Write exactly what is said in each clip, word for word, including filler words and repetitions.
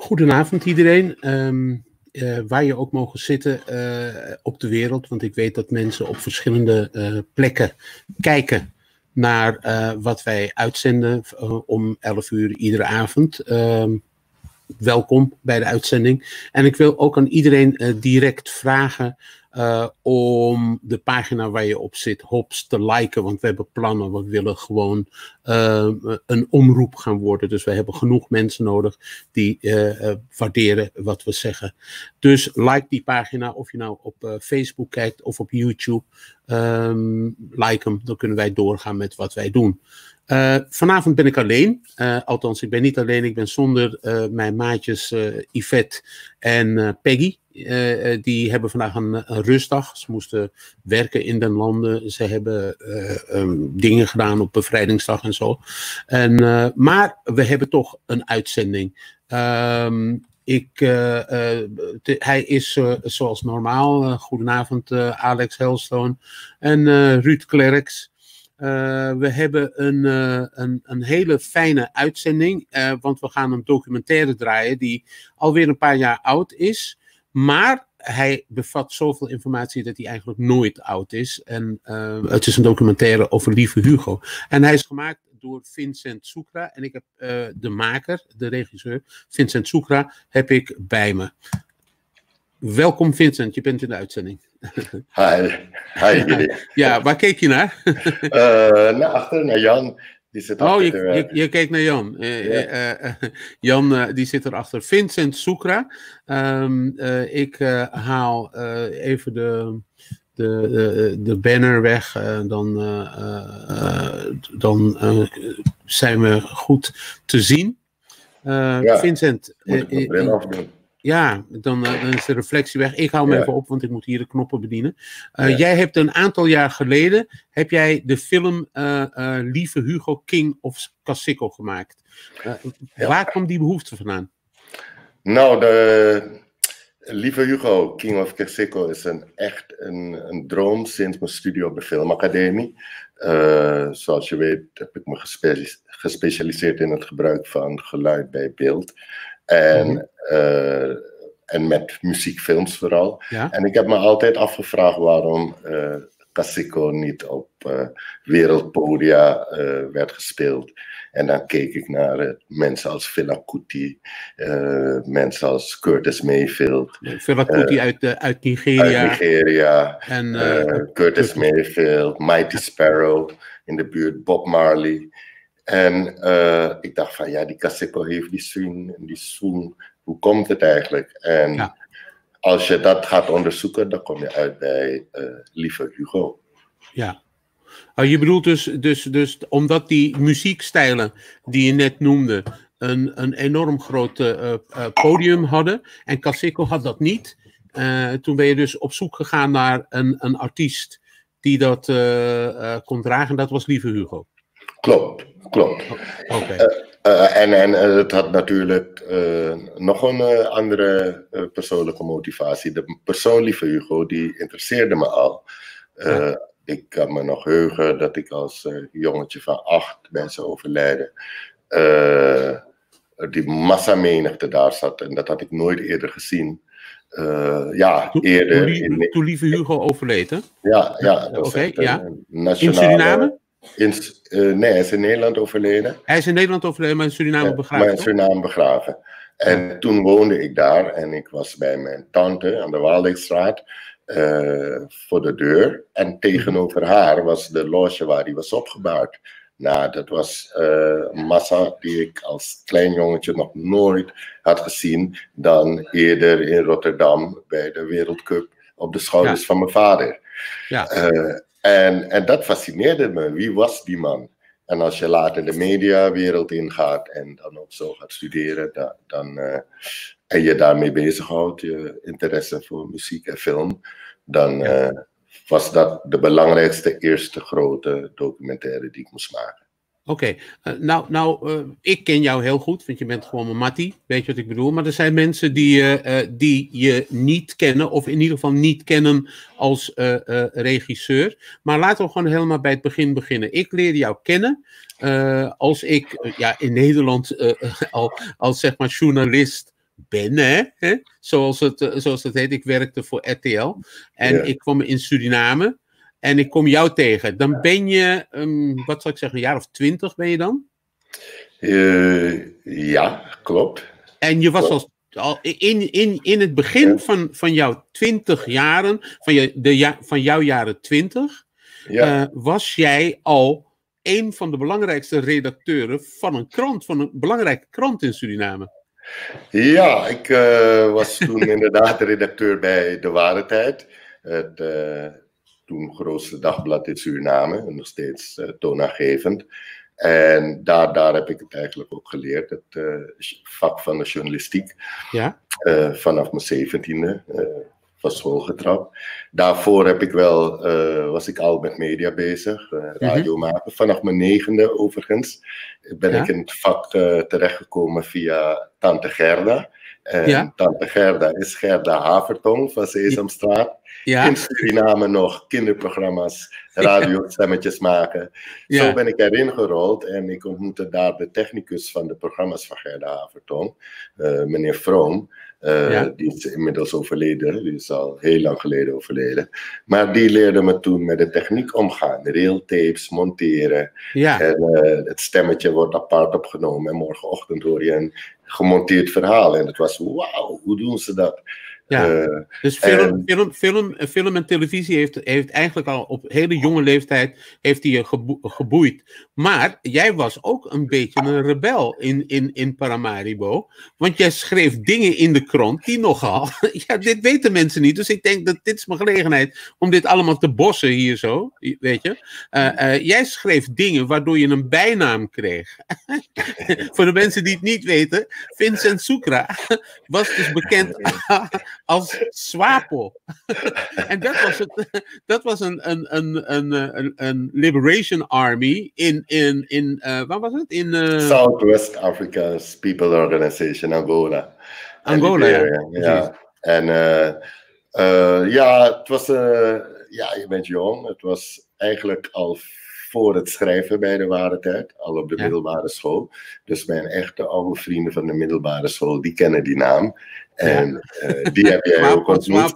Goedenavond iedereen, um, uh, waar je ook mogen zitten uh, op de wereld. Want ik weet dat mensen op verschillende uh, plekken kijken naar uh, wat wij uitzenden uh, om elf uur iedere avond. Uh, welkom bij de uitzending. En ik wil ook aan iedereen uh, direct vragen uh, om de pagina waar je op zit, Hops, te liken. Want we hebben plannen, we willen gewoon uh, een omroep gaan worden. Dus we hebben genoeg mensen nodig die uh, uh, waarderen wat we zeggen. Dus like die pagina, of je nou op uh, Facebook kijkt of op YouTube. Um, like hem, dan kunnen wij doorgaan met wat wij doen. Uh, vanavond ben ik alleen, uh, althans ik ben niet alleen, ik ben zonder uh, mijn maatjes uh, Yvette en uh, Peggy. Uh, uh, die hebben vandaag een, een rustdag, ze moesten werken in den landen, ze hebben uh, um, dingen gedaan op bevrijdingsdag en zo. En, uh, maar we hebben toch een uitzending. Um, Ik, uh, uh, te, hij is uh, zoals normaal. Uh, goedenavond uh, Alex Helstone en uh, Ruud Klerks. Uh, we hebben een, uh, een, een hele fijne uitzending, uh, want we gaan een documentaire draaien die alweer een paar jaar oud is. Maar hij bevat zoveel informatie dat hij eigenlijk nooit oud is. En uh, het is een documentaire over Lieve Hugo. En hij is gemaakt door Vincent Soekra. En ik heb uh, de maker, de regisseur, Vincent Soekra, heb ik bij me. Welkom Vincent, je bent in de uitzending. Hi. Hi. Ja, ja, waar keek je naar? uh, naar achter, naar Jan. Die zit oh, je, de, je, je keek naar Jan. Uh, ja. uh, uh, Jan uh, die zit erachter. Vincent Soekra. Um, uh, ik uh, haal uh, even de, de, de, de banner weg. Uh, dan uh, uh, dan uh, zijn we goed te zien. Uh, ja, Vincent. Moet ik mijn bril afdoen? Ja, dan, uh, dan is de reflectie weg. Ik hou hem ja. even op, want ik moet hier de knoppen bedienen. Uh, ja. Jij hebt een aantal jaar geleden, heb jij de film uh, uh, Lieve Hugo, King of Cassico gemaakt. Uh, ja. Waar kwam die behoefte vandaan? Nou, de Lieve Hugo, King of Cassico is een, echt een, een droom sinds mijn studie op de Filmacademie. Uh, zoals je weet heb ik me gespe- gespecialiseerd in het gebruik van geluid bij beeld. En, mm-hmm. uh, en met muziekfilms vooral. Ja? En ik heb me altijd afgevraagd waarom uh, Cassico niet op uh, wereldpodia uh, werd gespeeld. En dan keek ik naar uh, mensen als Fela Kuti, uh, mensen als Curtis Mayfield. Fela Kuti uh, uit, uh, uit Nigeria. Uit Nigeria. En, uh, uh, Curtis, Curtis Mayfield, Mighty Sparrow in de buurt, Bob Marley. En uh, ik dacht van, ja, die Cassico heeft die swing en die swing. Hoe komt het eigenlijk? En ja. als je dat gaat onderzoeken, dan kom je uit bij uh, Lieve Hugo. Ja. Uh, je bedoelt dus, dus, dus, omdat die muziekstijlen die je net noemde, een, een enorm groot uh, uh, podium hadden. En Cassico had dat niet. Uh, toen ben je dus op zoek gegaan naar een, een artiest die dat uh, uh, kon dragen. Dat was Lieve Hugo. Klopt, klopt. Okay. Uh, uh, en en uh, het had natuurlijk uh, nog een uh, andere uh, persoonlijke motivatie. De persoon Lieve Hugo, die interesseerde me al. Uh, ja. Ik kan me nog heugen dat ik als uh, jongetje van acht bij zijn overlijden uh, die massamenigte daar zat. En dat had ik nooit eerder gezien. Uh, ja, toen, eerder... Toen, die, in, toen Lieve Hugo overleed, hè? Ja, ja. Oké, okay, ja. Nationale, in Suriname? In, uh, nee, hij is in Nederland overleden. Hij is in Nederland overleden, maar in Suriname ja, begraven. Maar in Suriname begraven. En ja. toen woonde ik daar en ik was bij mijn tante aan de Waaldijkstraat uh, voor de deur. En tegenover haar was de loge waar hij was opgebaard. Nou, dat was uh, een massa die ik als klein jongetje nog nooit had gezien dan eerder in Rotterdam bij de Wereldcup op de schouders ja. van mijn vader. Ja. Uh, En, en dat fascineerde me. Wie was die man? En als je later de mediawereld ingaat en dan ook zo gaat studeren, dan, dan, uh, en je daarmee bezighoudt, je interesse voor muziek en film, dan uh, was dat de belangrijkste eerste grote documentaire die ik moest maken. Oké, okay. uh, nou, nou uh, ik ken jou heel goed, want je bent gewoon mijn mattie, weet je wat ik bedoel. Maar er zijn mensen die, uh, uh, die je niet kennen, of in ieder geval niet kennen als uh, uh, regisseur. Maar laten we gewoon helemaal bij het begin beginnen. Ik leerde jou kennen uh, als ik uh, ja, in Nederland uh, al, als zeg maar journalist ben, hè, hè, zoals, het, uh, zoals het heet. Ik werkte voor R T L. En yeah. ik kwam in Suriname. En ik kom jou tegen. Dan ben je, um, wat zal ik zeggen, een jaar of twintig ben je dan? Uh, ja, klopt. En je was als, al in, in, in het begin ja. van, van jouw twintig jaren, van, je, de ja, van jouw jaren twintig, ja. uh, was jij al een van de belangrijkste redacteuren van een krant, van een belangrijke krant in Suriname. Ja, ik uh, was toen inderdaad redacteur bij De Ware Tijd. Het uh, toen grootste dagblad in Suriname, nog steeds uh, toonaangevend. En daar, daar heb ik het eigenlijk ook geleerd, het uh, vak van de journalistiek. Ja? Uh, vanaf mijn zeventiende, uh, van school getrapt. Daarvoor heb ik wel, uh, was ik al met media bezig, uh, radio maken. Mm-hmm. Vanaf mijn negende overigens ben ja? ik in het vak uh, terechtgekomen via Tante Gerda. En ja? Tante Gerda is Gerda Havertong van Sesamstraat. Ja. In Suriname nog kinderprogramma's, radiostemmetjes maken. Ja. Zo ben ik erin gerold en ik ontmoette daar de technicus van de programma's van Gerda Havertong, uh, meneer Vroom. Uh, ja. Die is inmiddels overleden, die is al heel lang geleden overleden. Maar die leerde me toen met de techniek omgaan. Railtapes, monteren. Ja. En uh, het stemmetje wordt apart opgenomen en morgenochtend hoor je een gemonteerd verhaal. En het was, wauw, hoe doen ze dat? Ja, uh, dus film, en, film, film, film en televisie heeft, heeft eigenlijk al op hele jonge leeftijd heeft hij gebo- geboeid. Maar jij was ook een beetje een rebel in, in, in Paramaribo. Want jij schreef dingen in de krant die nogal... Ja, dit weten mensen niet. Dus ik denk dat dit is mijn gelegenheid om dit allemaal te bossen hier zo. Weet je. Uh, uh, jij schreef dingen waardoor je een bijnaam kreeg. Voor de mensen die het niet weten. Vincent Soekra was dus bekend... als Swapo. En dat was, het, dat was een, een, een, een, een Liberation Army in, in, in uh, waar was het? In uh... Southwest Africa's People Organization, Angola. Angola, ja. ja. En uh, uh, ja, het was, uh, ja, je bent jong. Het was eigenlijk al voor het schrijven bij De Ware Tijd, al op de ja. middelbare school. Dus mijn echte oude vrienden van de middelbare school, die kennen die naam. En ja. uh, die heb jij ook ontmoet.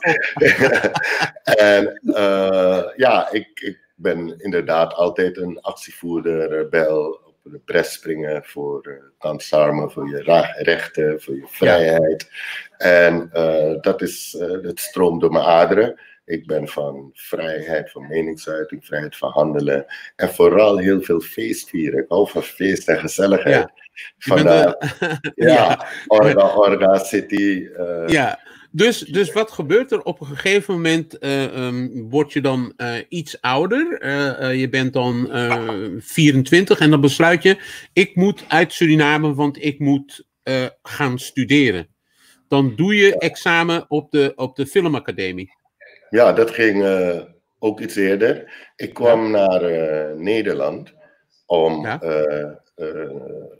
En uh, ja, ik, ik ben inderdaad altijd een actievoerder, rebel, op de bres springen voor uh, kansarmen, voor je rechten, voor je vrijheid. Ja. En uh, dat is, uh, het stroomt door mijn aderen. Ik ben van vrijheid, van meningsuiting, vrijheid van handelen. En vooral heel veel feestvieren. Ik hou van feest en gezelligheid. Ja. Vandaar, de... ja, ja, Orga, Orga City. Uh... Ja, dus, dus wat gebeurt er? Op een gegeven moment uh, um, word je dan uh, iets ouder. Uh, uh, je bent dan uh, vierentwintig en dan besluit je... ik moet uit Suriname, want ik moet uh, gaan studeren. Dan doe je examen op de, op de filmacademie. Ja, dat ging uh, ook iets eerder. Ik kwam ja. naar uh, Nederland om, ja. uh, uh,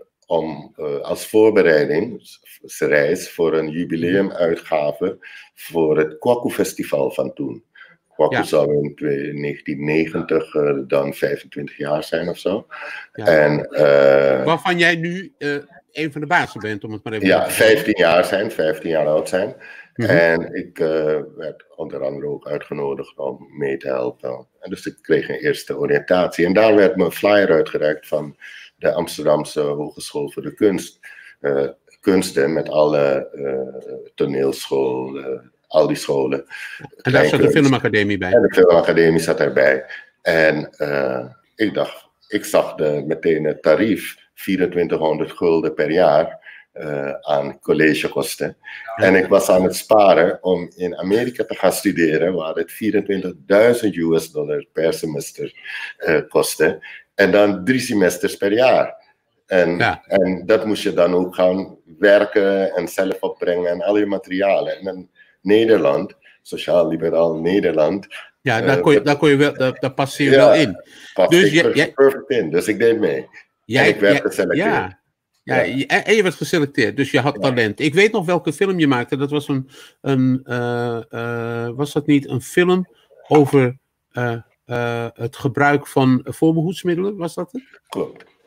om uh, als voorbereidingsreis voor een jubileumuitgave voor het Kwaku Festival van toen. Kwaku ja. zou in negentien negentig uh, dan vijfentwintig jaar zijn of zo. Ja. En, uh, waarvan jij nu uh, een van de bazen bent, om het maar even ja, te zeggen. vijftien jaar zijn, vijftien jaar oud zijn. Mm-hmm. En ik uh, werd onder andere ook uitgenodigd om mee te helpen. En dus ik kreeg een eerste oriëntatie. En daar werd me een flyer uitgereikt van de Amsterdamse Hogeschool voor de Kunst. Uh, kunsten met alle uh, toneelschool, uh, al die scholen. En daar zat de filmacademie bij. En de filmacademie zat erbij. En uh, ik dacht, ik zag de, meteen het tarief, vierentwintighonderd gulden per jaar. Uh, aan collegekosten. Ja. En ik was aan het sparen om in Amerika te gaan studeren, waar het vierentwintigduizend U S dollar per semester uh, kostte. En dan drie semesters per jaar. En, ja. en dat moest je dan ook gaan werken en zelf opbrengen en al je materialen. En in Nederland, sociaal-liberaal Nederland. Ja, daar, kon je, daar, kon je wel, daar, daar past je ja, wel in. Past dus ik je, perfect in, dus ik deed mee. Jij, en ik werd geselecteerd. Ja. Ja, ja. En je werd geselecteerd, dus je had ja. talent. Ik weet nog welke film je maakte. Dat was een, een uh, uh, was dat niet een film over uh, uh, het gebruik van voorbehoedsmiddelen? Was dat het? Klopt.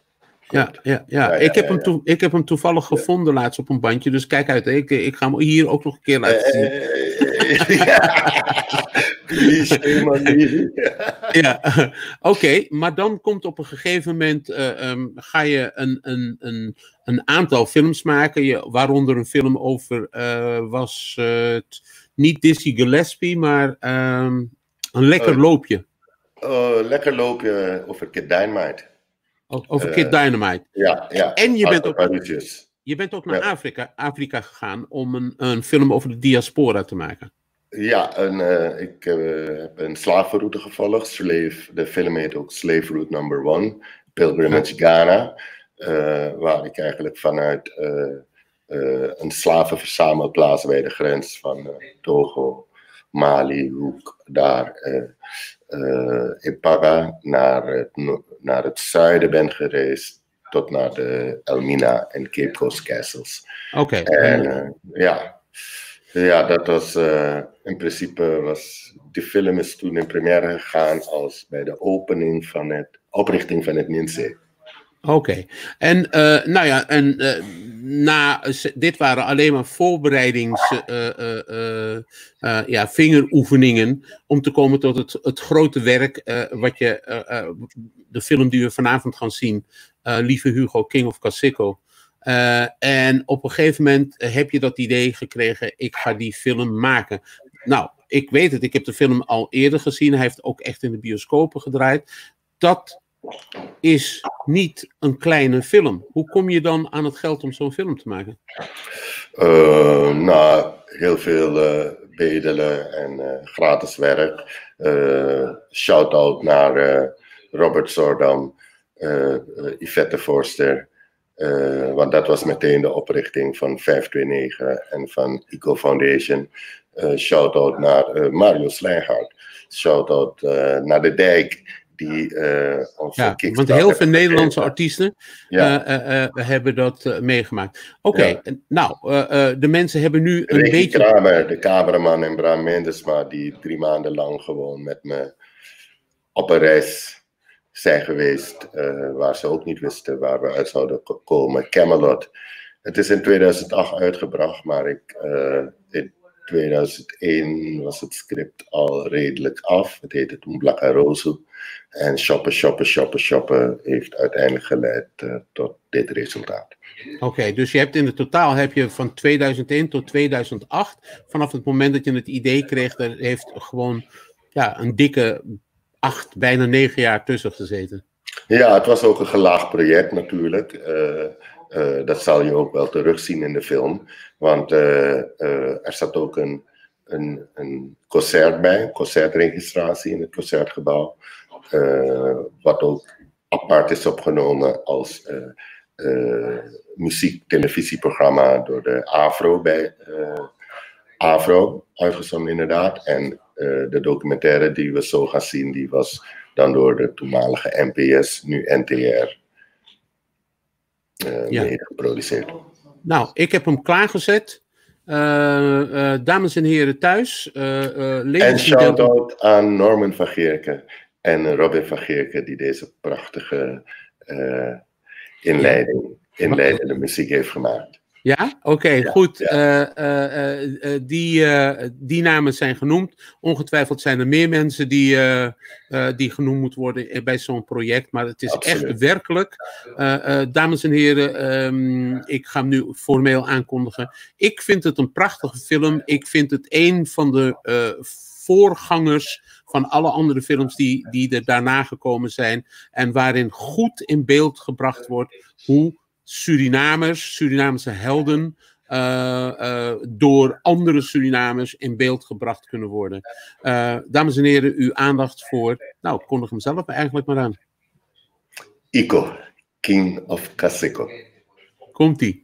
Ja, ja, ja. Ja, ik, ja, heb ja, hem ja. toe, ik heb hem toevallig Ja. gevonden laatst op een bandje, dus kijk uit. Ik, ik ga hem hier ook nog een keer laten zien. Eh, ja. Please, shame on me. Ja, oké, maar dan komt op een gegeven moment, eh, ehm, ga je een, een, een, een aantal films maken, je, waaronder een film over, eh, was het niet Dizzy Gillespie, maar ehm, een lekker Oh, loopje. oh, lekker loopje over Kid Dynamite. O- Over Eh, Kid Dynamite. Ja, ja. En je bent Arthur ook, Parusius. je bent ook naar Ja, Afrika, Afrika gegaan om een, een film over de diaspora te maken. ja en, eh, ik eh, heb een slavenroute gevolgd. Slave, de film heet ook Slave Route Number One. Pilgrimage Ghana. eh, waar ik eigenlijk vanuit eh, eh, een slavenverzamelplaats bij de grens van eh, Togo, Mali, Hoek, daar eh eh, in Paga naar het, no- naar het zuiden ben gereisd. Tot naar de Elmina en Cape Coast Castles. Oké. En en- eh, ja, ja, dat was eh, in principe was de film is toen in première gegaan als bij de opening van het oprichting van het N I N S E. Oké. En eh, nou ja, en eh, na, dit waren alleen maar voorbereidings eh, eh, eh, eh, ja, vingeroefeningen om te komen tot het, het grote werk eh, wat je, eh, eh, de film die we vanavond gaan zien, eh, Lieve Hugo, King of Cassico. Eh, en op een gegeven moment heb je dat idee gekregen, ik ga die film maken. Nou, ik weet het, ik heb de film al eerder gezien, hij heeft ook echt in de bioscopen gedraaid. Dat is niet een kleine film. Hoe kom je dan aan het geld om zo'n film te maken? Uh, nou, heel veel uh, bedelen en uh, gratis werk. Uh, Shout-out naar uh, Robert Sordam, uh, Yvette Forster. Uh, want dat was meteen de oprichting van vijfhonderdnegenentwintig en van Eco Foundation. Uh, Shout-out naar uh, Mario Slijngaard. Shout-out uh, naar De Dijk. Die, uh, ja, want heel veel Nederlandse artiesten ja. uh, uh, uh, hebben dat uh, meegemaakt. Oké, okay, ja. nou, uh, uh, de mensen hebben nu een Ricky beetje... Kramer, de cameraman en Bram Mendesma, die drie maanden lang gewoon met me op een reis zijn geweest, uh, waar ze ook niet wisten waar we uit zouden komen. Camelot. Het is in tweeduizend acht uitgebracht, maar ik, uh, in tweeduizend één was het script al redelijk af. Het heette toen Black Roze. En shoppen, shoppen, shoppen, shoppen heeft uiteindelijk geleid uh, tot dit resultaat. Oké, okay, dus je hebt in het totaal heb je van tweeduizend één tot tweeduizend acht, vanaf het moment dat je het idee kreeg, er heeft gewoon ja, een dikke acht, bijna negen jaar tussen gezeten. Ja, het was ook een gelaagd project natuurlijk. Uh, uh, dat zal je ook wel terugzien in de film. Want uh, uh, er zat ook een, een, een concert bij, een concertregistratie in het concertgebouw. Uh, wat ook apart is opgenomen als uh, uh, muziek-televisieprogramma door de AVRO bij uh, AVRO, uitgezonden inderdaad. En uh, de documentaire die we zo gaan zien, die was dan door de toenmalige N P S, nu N T R, uh, ja. mede geproduceerd. Nou, ik heb hem klaargezet. Uh, uh, dames en heren thuis. Uh, uh, en shout-out aan Norman van Geerken en Robin van Geerken, die deze prachtige uh, inleiding, inleidende muziek heeft gemaakt. Ja, oké, okay, ja, goed. Ja. Uh, uh, uh, die, uh, die namen zijn genoemd. Ongetwijfeld zijn er meer mensen die, uh, uh, die genoemd moeten worden bij zo'n project. Maar het is Absoluut. echt werkelijk. Uh, uh, dames en heren, um, ik ga hem nu formeel aankondigen. Ik vind het een prachtige film. Ik vind het een van de uh, voorgangers van alle andere films die, die er daarna gekomen zijn. En waarin goed in beeld gebracht wordt hoe Surinamers, Surinaamse helden, uh, uh, door andere Surinamers in beeld gebracht kunnen worden. Uh, dames en heren, uw aandacht voor, nou, kondig hem zelf eigenlijk maar aan. Ico, King of Cassico. Komt-ie.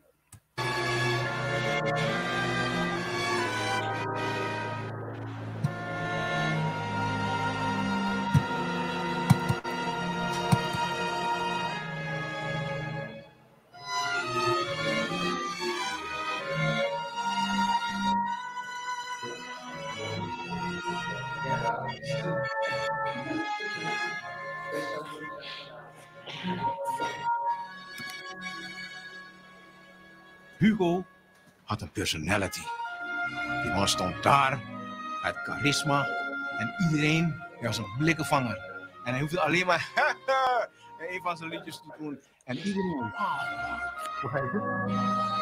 Hugo had een personality. Die man stond daar, had charisma en iedereen, hij was een blikkenvanger. En hij hoefde alleen maar een van zijn liedjes te doen. En iedereen, wauw, hoe ga je doen?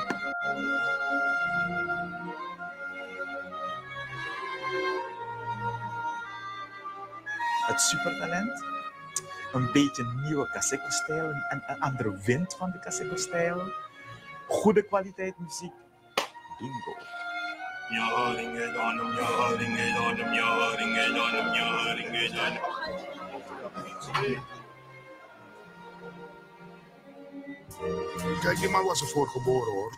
Het supertalent, een beetje nieuwe Kaseko-stijl, een, een andere wind van de Kaseko-stijl, goede kwaliteit muziek, bingo. Kijk, die man was ervoor geboren hoor.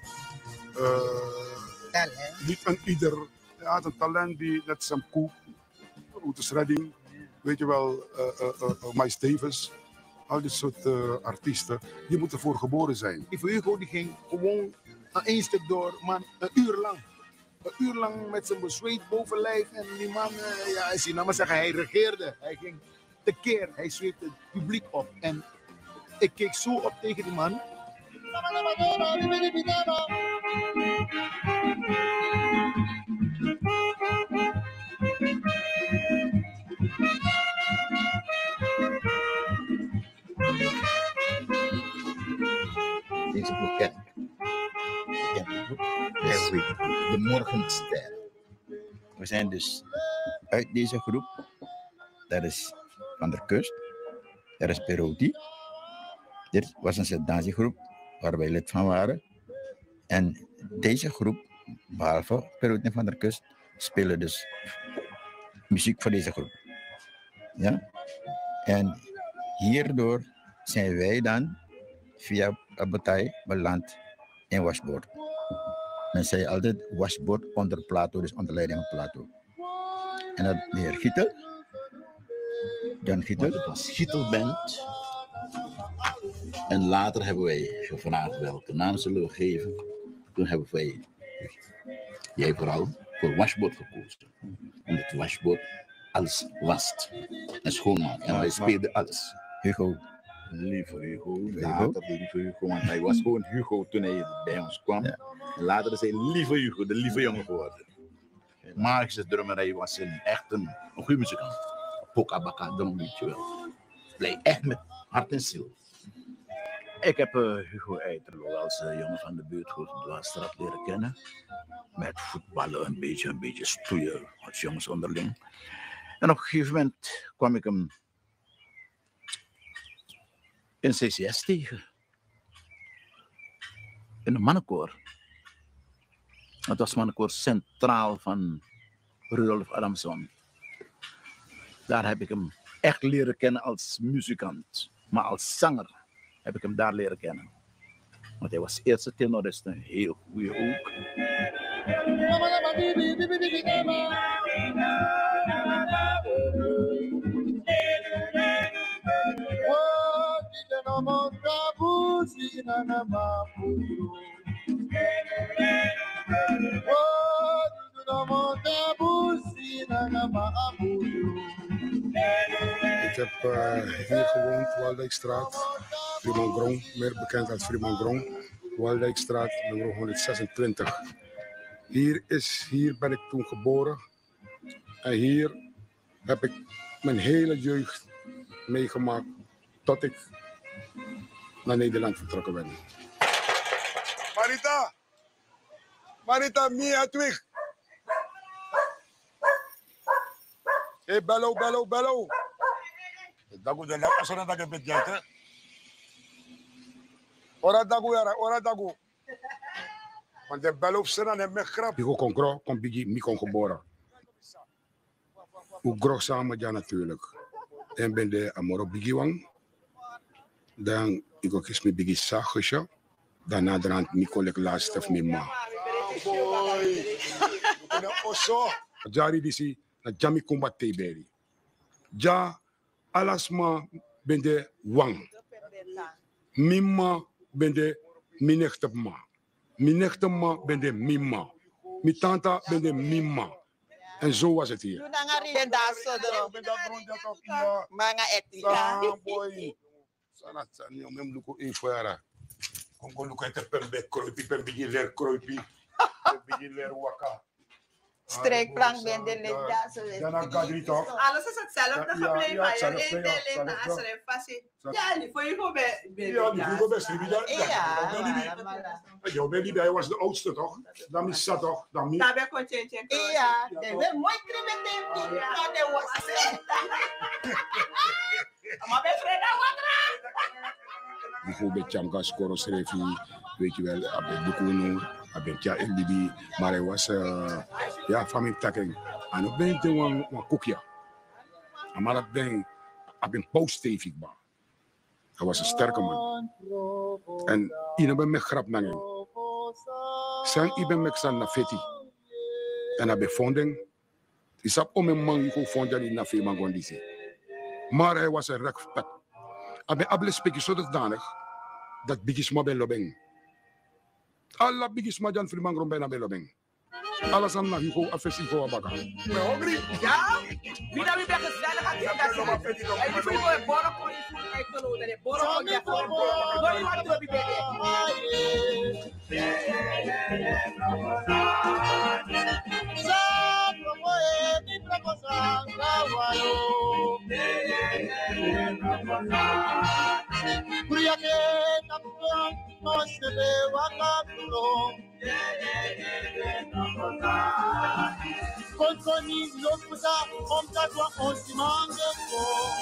Uh, niet een ieder. Hij had een talent die, net Sam Cooke, Otis Redding, weet je wel, uh, uh, uh, uh, Miles Davis. Al dit soort uh, artiesten, die moeten ervoor geboren zijn. Die voor Hugo die ging gewoon aan één stuk door, man, een uur lang. Een uur lang met zijn bezweet bovenlijf. En die man, uh, ja, als je nou maar zeggen, hij regeerde. Hij ging tekeer, hij zweepte het publiek op. En ik keek zo op tegen die man. Deze groep ken ik. Ik ken de groep. Every, de Morgenster. We zijn dus uit deze groep. Dat is Van der Kust. Dat is Perotti. Dit was een sedantie-groep waar wij lid van waren. En deze groep, behalve Perotti en Van der Kust, spelen dus muziek voor deze groep. Ja? En hierdoor zijn wij dan via Abatai beland in Washboard. Men zei altijd Washboard onder Plato, dus onder leiding van Plato. En dat de heer Gietel, Jan Gietel. Het was Gietelband. En later hebben wij gevraagd welke naam zullen we geven. Toen hebben wij, jij vooral, voor Washboard gekozen. Omdat Washboard alles wast en schoonmaakt. En wij speelden alles. Hugo. Lieve Hugo, later de lieve Hugo, want hij was gewoon Hugo toen hij bij ons kwam. Ja. Later is hij lieve Hugo, de lieve jongen geworden. Magische drummer, hij was een, echt een, een goede muzikant. Pokabaka drum, weet je wel. Blij echt met hart en ziel. Ik heb uh, Hugo Eiterlo als uh, jongen van de buurt goed de Dwarsstraat leren kennen. Met voetballen een beetje, een beetje stoeien als jongens onderling. En op een gegeven moment kwam ik hem in C C S tegen. In een mannenkoor. Het was mannenkoor centraal van Rudolf Adamson. Daar heb ik hem echt leren kennen als muzikant. Maar als zanger heb ik hem daar leren kennen. Want hij was eerste tenorist, een heel goede ook. Ik heb uh, hier gewoond, Waldijkstraat, Freeman Grong, meer bekend als Freeman Grong, Waldijkstraat, nummer honderdzesentwintig. Hier, is, hier ben ik toen geboren en hier heb ik mijn hele jeugd meegemaakt tot ik naar Nederland vertrokken ben. Marita! Marita, Mia Twig! Hey, bello, bello, bello! Dagu de la asona dagu bedjate. Ora dagu yara, ora dagu. Want de bello sena ne me grap. Digo kon gro, kon bigi, mi kon geboren. Hoe gro samen ja natuurlijk. En ben de amoro bigi wang. Dan ik ook eens met bigi sagisha. Daarna draamt Nicole laatste of mijn ma. Boy. Jari disi na jami combat teberi. Ja alasma bende wang. Mimma bende minechtema. Minechtema bende mimma. Mi tanta bende mimma. En zo was het hier. Manga etika. Boy. Sana sana mem luko infara. Kom kon look at pembe kroipi pembe ler kroipi. Pembe ler waka. Strijkplank ben de lid zo. Dan dan kan je toch? Alles is hetzelfde gebleven. Ja, Ja, ja, één deel in als er een passie. Ja, die voor je gewoon bij. Ja, die voor je best. Ja, jouw baby bij was de oudste toch? Dan is dat toch? Dan niet. Daar ben ik gewoon tje ja, dat is mooi trimetempi. Ja, dat was het. Maar bij Freda wat Bijvoorbeeld Chamka Skoro schreef hij, weet je wel, Abed Bukuno, Abed Ja Elibi, maar hij was uh, ja, van mijn takking. En ik ben het een koekje. Maar dat ding, ik ben post-stevig. Hij was een sterke man. En ik ben met grap naar hem. Zijn ik ben met zijn nafeti. En hij bevonding. Ik zag om een man die vond dat hij nafeti man kon die. Maar hij was een rekpet. Ik ben able spreken zodanig dat bigisma bij lobeng. Alla bigisma dan voor man bij bij lobeng. Alles aan naar Hugo afvesting voor Abaka. ja? Wie dat weer gezellig gaat hier dat ze. En je moet je borrel voor je voet uit te lopen. De borrel voor je voet. Door je wat te doen bij Kontoni lokuta omtatwa onsimange ko.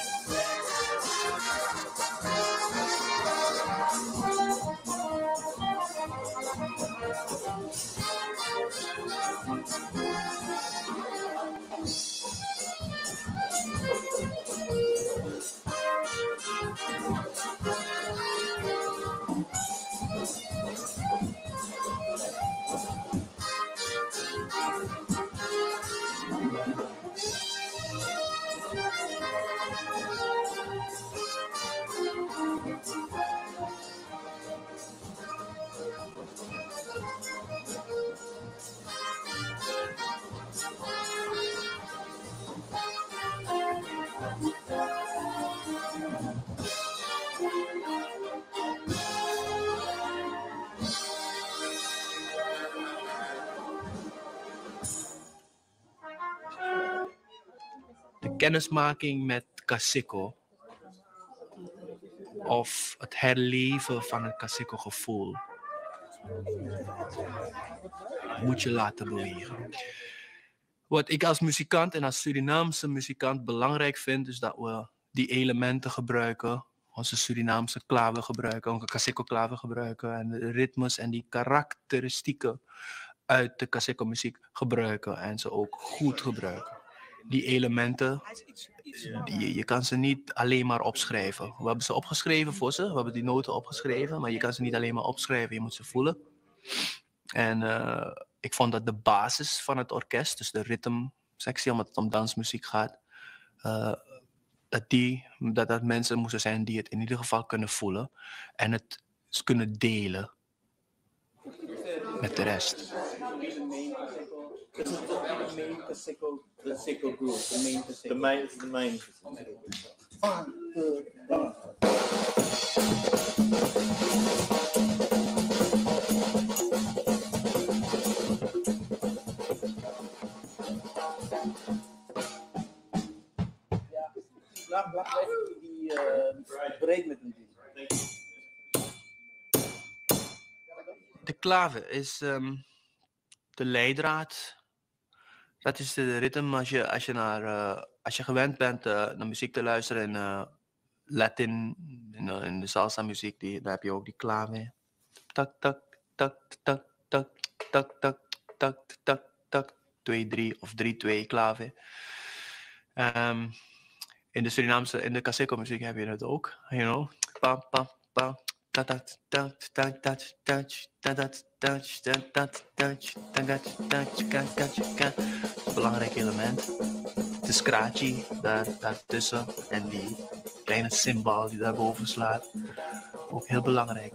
De kennismaking met Kaseko, of het herleven van het Kaseko-gevoel, moet je laten bewegen. Wat ik als muzikant en als Surinaamse muzikant belangrijk vind, is dat we die elementen gebruiken, onze Surinaamse klaver gebruiken, onze Kaseko-klaver gebruiken, en de ritmes en die karakteristieken uit de Kaseko-muziek gebruiken en ze ook goed gebruiken. Die elementen, die, je kan ze niet alleen maar opschrijven. We hebben ze opgeschreven voor ze, we hebben die noten opgeschreven, maar je kan ze niet alleen maar opschrijven, je moet ze voelen. En uh, ik vond dat de basis van het orkest, dus de ritmesectie, omdat het om dansmuziek gaat, uh, dat, die, dat dat mensen moesten zijn die het in ieder geval kunnen voelen en het kunnen delen met de rest. This is the main Kaseko, Kaseko group, the main Kaseko. The main is the main. One, two, one. Ja, laat laat even die uh, breed met een ding. De klaver is um, de leidraad. Dat is de ritme als je, als je, naar, uh, als je gewend bent uh, naar muziek te luisteren in uh, Latin, in, uh, in de salsa muziek, die, daar heb je ook die klaver. Tak, tak, tak, tak, tak, tak, tak, tak, tak, tak, twee drie of drie twee klaver. Um, in de Surinaamse, in de Kaseko muziek heb je dat ook, you know. Pa, pa, pa. Dat dat dat dat dat dat dat dat dat dat dat dat dat dat belangrijk element. De scratchy daar daartussen en die kleine cymbal die daarboven slaat, ook heel belangrijk.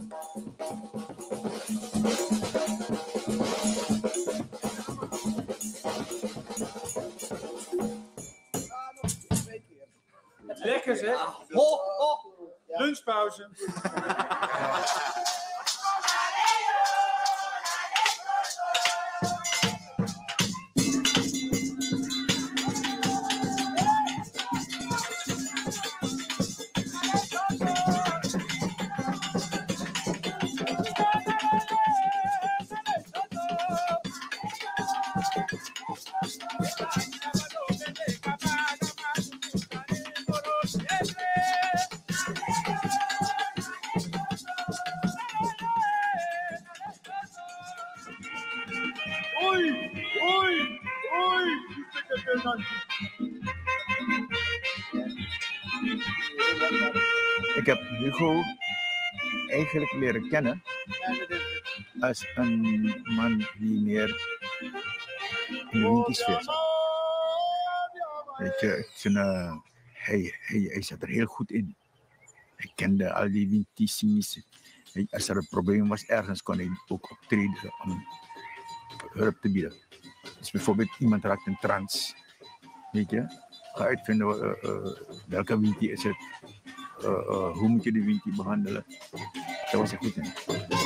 Lekker zeg. Ho, ho. Lunchpauze. Ik heb Hugo eigenlijk leren kennen als een man die meer in de wintersfeer zat. Weet je, ik vind, uh, hij, hij, hij zat er heel goed in. Hij kende al die wintissies. Als er een probleem was ergens, kon hij ook optreden om hulp te bieden. Dus bijvoorbeeld iemand raakt een trance. Weet je, ga uitvinden uh, uh, welke wintie is het. Uh, uh, hoe moet je de wintie behandelen. Daar was hij goed in.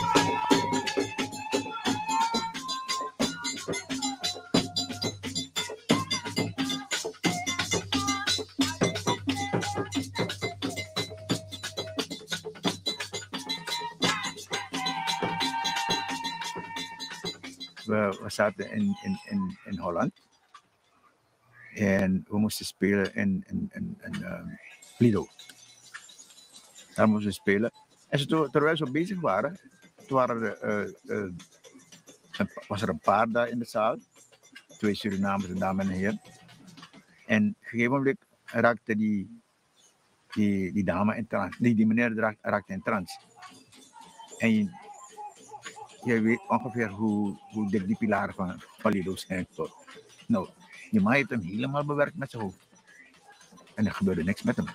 We, we zaten in, in, in, in Holland en we moesten spelen in, in, in, in uh, Lido. Daar moesten we spelen. En zo, terwijl we bezig waren, toen waren er, uh, uh, een, was er een paar daar in de zaal. Twee Surinamers, een dame en een heer. En op een gegeven moment raakte die, die, die dame in trance. Nee, die meneer raakte, raakte in trance. En je, je weet ongeveer hoe, hoe dik die pilaren van, van Lido zijn. Nou, die man heeft hem helemaal bewerkt met zijn hoofd. En er gebeurde niks met hem.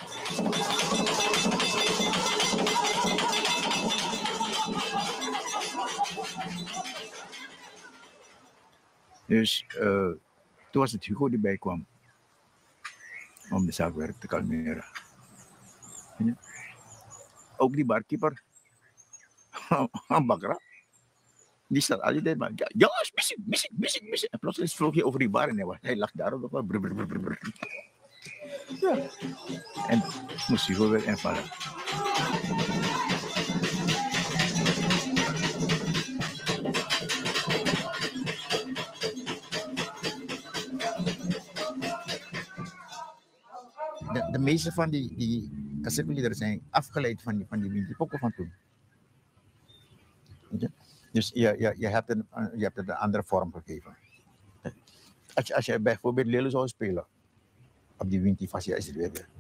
Dus uh, toen was het Hugo die bij kwam om de zaakwerk te kalmeren. Ja. Ook die barkeeper, Bakra, die staat altijd maar, ja, jongens, muziek, muziek, muziek, muziek. En plotseling vloog hij over die bar en hij, was, hij lag daar ook nog brr, brr, brr, brr. Ja. En moest Hugo weer invallen. De, de meeste van die, die kassetteliederen zijn afgeleid van die, van die winterpokken van toen. Ja? Dus je, je, je, hebt een, je hebt het een andere vorm gegeven. Als je, als je bijvoorbeeld Lelo zou spelen, op die winterfasje is het weer.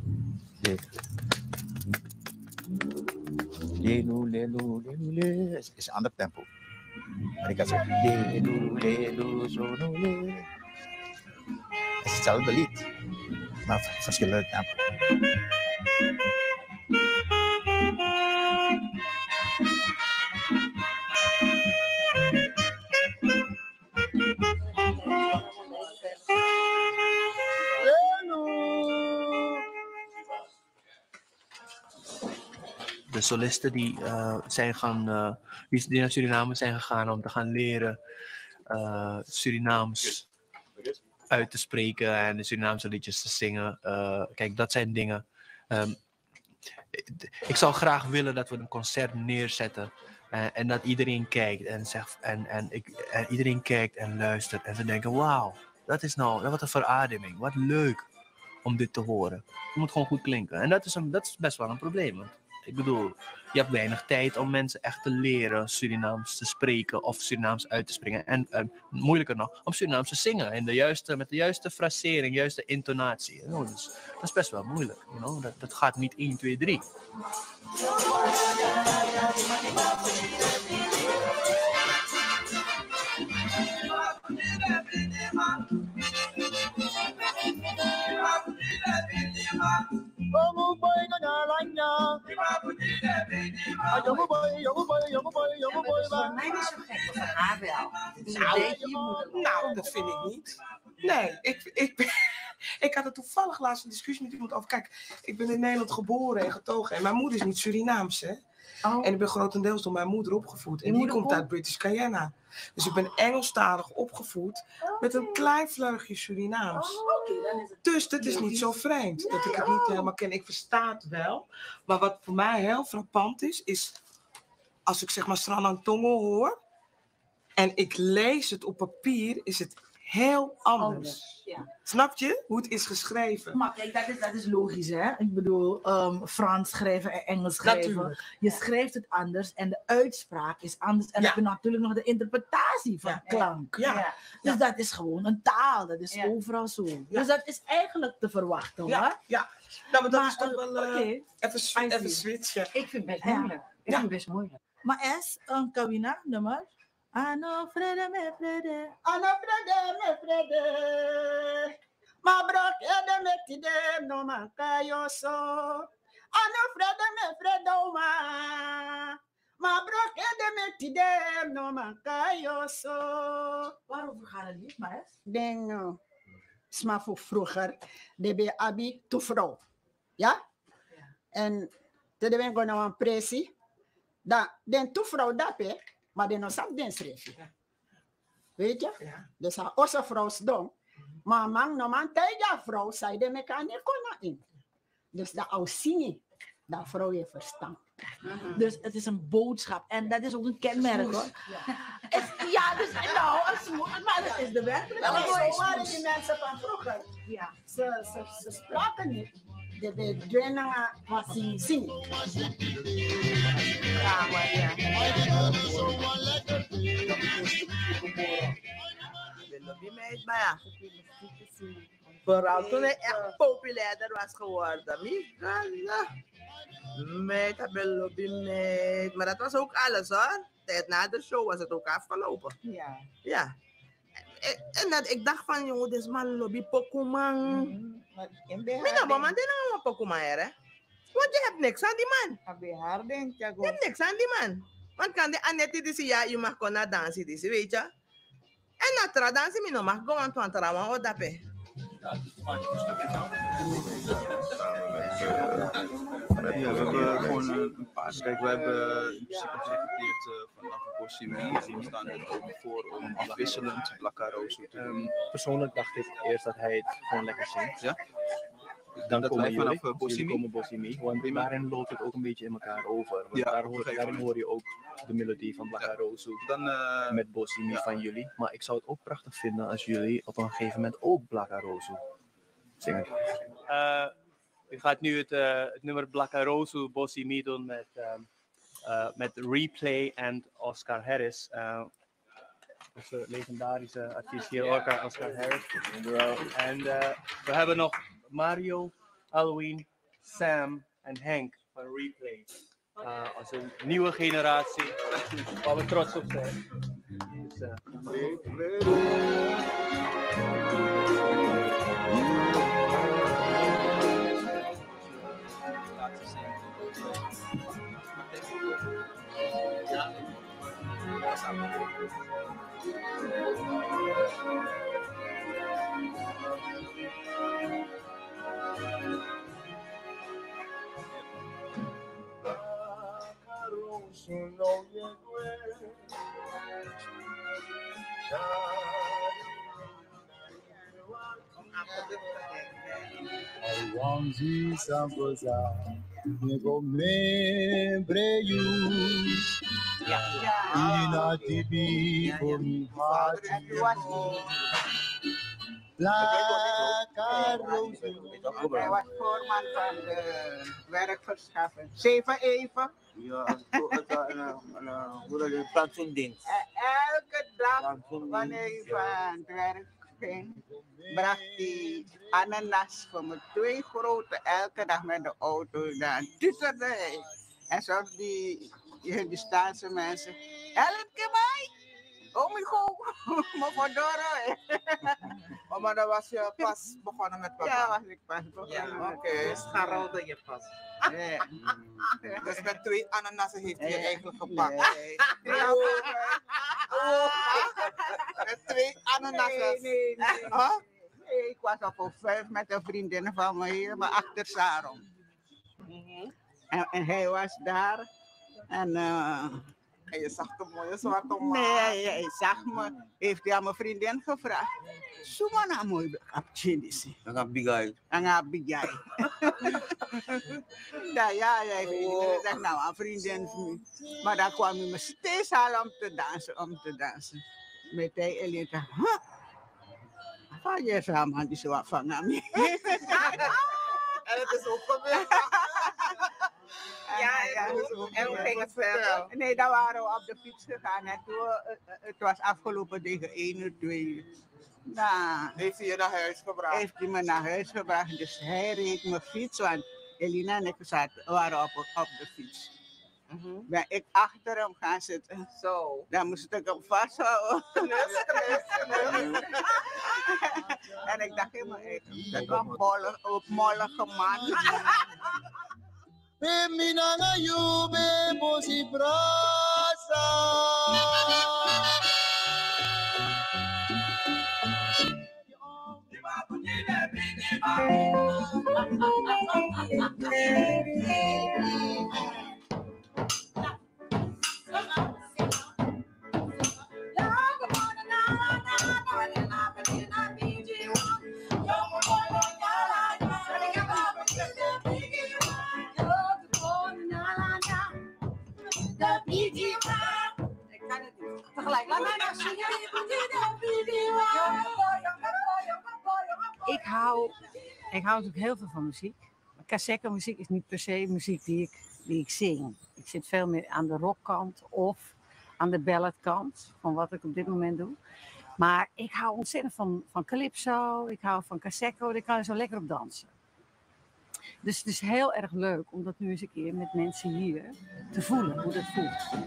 Lelo, Lelo, Lelo, Lelo. Het is een ander tempo. En ik kan zeggen, Lelo, Lelo, zo, Lelo. Het is hetzelfde lied. Maar verschillende tempo. De solisten die, uh, zijn gaan, uh, die, die naar Suriname zijn gegaan om te gaan leren uh, Surinaams uit te spreken en de Surinaamse liedjes te zingen. Uh, kijk, dat zijn dingen. Um, ik zou graag willen dat we een concert neerzetten uh, en dat iedereen kijkt en, zegt, en, en, ik, en iedereen kijkt en luistert en ze denken, wauw, dat is nou, wat een verademing, wat leuk om dit te horen. Het moet gewoon goed klinken. En dat is, een, dat is best wel een probleem. Want ik bedoel, je hebt weinig tijd om mensen echt te leren Surinaams te spreken of Surinaams uit te springen. En uh, moeilijker nog, om Surinaams te zingen in de juiste, met de juiste frasering, juiste intonatie. You know? Dus, dat is best wel moeilijk. You know? dat, dat gaat niet één, twee, drie. Voor mij is zo gek, voor haar wel. Nou, nou, dat vind ik niet. Nee, ik, ik, ik had er toevallig laatst een discussie met iemand over. Kijk, ik ben in Nederland geboren en getogen en mijn moeder is niet Surinaams, hè. Oh. En ik ben grotendeels door mijn moeder opgevoed. En die komt uit British Guyana. Dus ik ben Engelstalig opgevoed met een klein vleugje Surinaams. Dus dat is niet zo vreemd dat ik het niet helemaal ken. Ik versta het wel. Maar wat voor mij heel frappant is, is als ik zeg maar Sranang Tongo hoor en ik lees het op papier, is het heel anders. Anders, ja. Snap je hoe het is geschreven? Maar kijk, dat is, dat is logisch, hè? Ik bedoel, um, Frans schrijven en Engels schrijven. Natuurlijk. Je schrijft het anders en de uitspraak is anders. En Ja. dan heb je natuurlijk nog de interpretatie van Ja. klank. Ja. Ja. Dus dat is gewoon een taal. Dat is Ja. overal zo. Ja. Dus dat is eigenlijk te verwachten, hoor. Ja, ja. Nou, maar dat Maar, is toch uh, wel uh, oké. even, sw- I even see. switchen. Ik vind het best Ja. moeilijk. Ik vind het best moeilijk. Maar is een Kawina nummer? Ano Frede me Frede. Ano Frede me Frede. Ma brok ede me tide no man kayo so. Ano Frede me Frede ma. Ma brok ede me tide no man kayo so. Waarover gaat het lied, Maes? Den uh, sma voor vroeger, de be abi to vrouw. Ja? En te de ben gona wan presi. Da den to vrouw dape, maar den no sak den schreef. Weet je? Dus haar osse vrouw dom. Maar man no man tijja vrouw zei de mekaar kona in. Dus dat ausini, dat vrouw je verstand. Dus het is een boodschap. En dat is ook een kenmerk, hoor. Is- Ja, dus nou, een smoes, maar dat is de werkelijkheid. Ja, maar zo waren die mensen van vroeger. Ja. Ze, ze, ze spraken niet. De bedrijven was zien zingen. Ja, maar ja. Die meid, maar ja. Vooral toen hij echt populairder was geworden. Mika, meid, heb je lobby meid. Maar dat was ook alles, hoor. Tijd na de show was het ook afgelopen. Ja. Ja. En, en dat, ik dacht van, jongen, dit is maar lobby Pokémon. Mina, maar man, dit is een Pokémon, hè? Want je hebt niks aan die man. Je hebt niks aan die man. Want kan de Annette die ja, je mag kon naar dansen, die weet je. En na tra dansen, mi no mag go aan het ramen o dape. Ja, we hebben gewoon een, een paar. Kijk, we hebben in principe geselecteerd uh, vanaf een portie mee. We staan er ook voor om afwisselend Blaccaroso te doen. Um, persoonlijk dacht ik eerst dat hij het gewoon lekker zingt. Ja? Dan Dat komen wij vanaf, jullie, uh, Bossimi? jullie komen Bossimi, want Prima. daarin loopt het ook een beetje in elkaar over. Want Ja, daar hoor, begrijp daarin ik. hoor je ook de melodie van Blaccaroso Dan, uh, met Bossimi ja. van jullie. Maar ik zou het ook prachtig vinden als jullie op een gegeven moment ook Blaccaroso zingen. Uh, u gaat nu het, uh, het nummer Blaccaroso Bossimi doen met, um, uh, met Replay en Oscar Harris. Uh, dus de legendarische artiest hier, Oscar, Oscar Harris. En uh, we hebben nog Mario, Halloween, Sam en Henk van Replay. Uh, als een nieuwe generatie waar we trots op zijn. Dus, uh, Wanzi Samboza, nego membre you. Ina tibi komi hati. Blaccaroso. Hij was voorman van de werkverschaffing. Zeven even. Ja, hoe dat is, plantsoendienst. Elke dag wanneer hij van het werk ging, bracht hij ananas voor me. Twee grote, elke dag met de auto. Dan tusserde hij. En zoals die, die, die Staatse mensen. Elke mij! Oh mijn god, maar voor Dora. Oh, maar dan was je pas begonnen met papa? Ja, was ik pas begonnen. Ja, oké. Okay. Dus scharrelde je pas. Ja. Dus met twee ananassen heeft hij je eigenlijk gepakt. Nee. Oh, oh. Met twee ananassen. Nee, nee, nee. Huh? Nee, ik was op op vijf met een vriendin van me helemaal achter Sarum. Mm-hmm. En, en hij was daar. En, uh, en je zag de mooie zwarte man. Nee, hij, hij zag me. Heeft hij aan mijn vriendin gevraagd. Suma na mooi abchinisi. Dan gaat big guy. Dan gaat big guy. Ja, ja, ja. Ik dacht nou, een vriendin van me. Maar dan kwam hij me steeds al om te dansen, om te dansen. Met hij en ik dacht, huh? Van je samen die zo van mij. En het is ook gebeurd. Ja, ja. En hoe ging het verder? Nee, dan waren we op de fiets gegaan en toen, uh, het was afgelopen tegen één uur, twee uur. Nou, heeft hij je naar huis gebracht? Heeft hij me naar huis gebracht, dus hij reed mijn fiets, want Elina en ik zaten, waren op, op de fiets. Mm-hmm. Ben ik achter hem gaan zitten. Zo. Dan moest ik hem vasthouden. En ik dacht in mijn eigen, dat was een bolle, mollige man. Minanga yube bosi brasa. Ik hou, ik hou natuurlijk heel veel van muziek. Kaseka muziek is niet per se muziek die ik, die ik zing. Ik zit veel meer aan de rockkant of aan de balladkant van wat ik op dit moment doe. Maar ik hou ontzettend van, van calypso, ik hou van Kaseka, ik kan er zo lekker op dansen. Dus het is heel erg leuk om dat nu eens een keer met mensen hier te voelen, hoe dat voelt.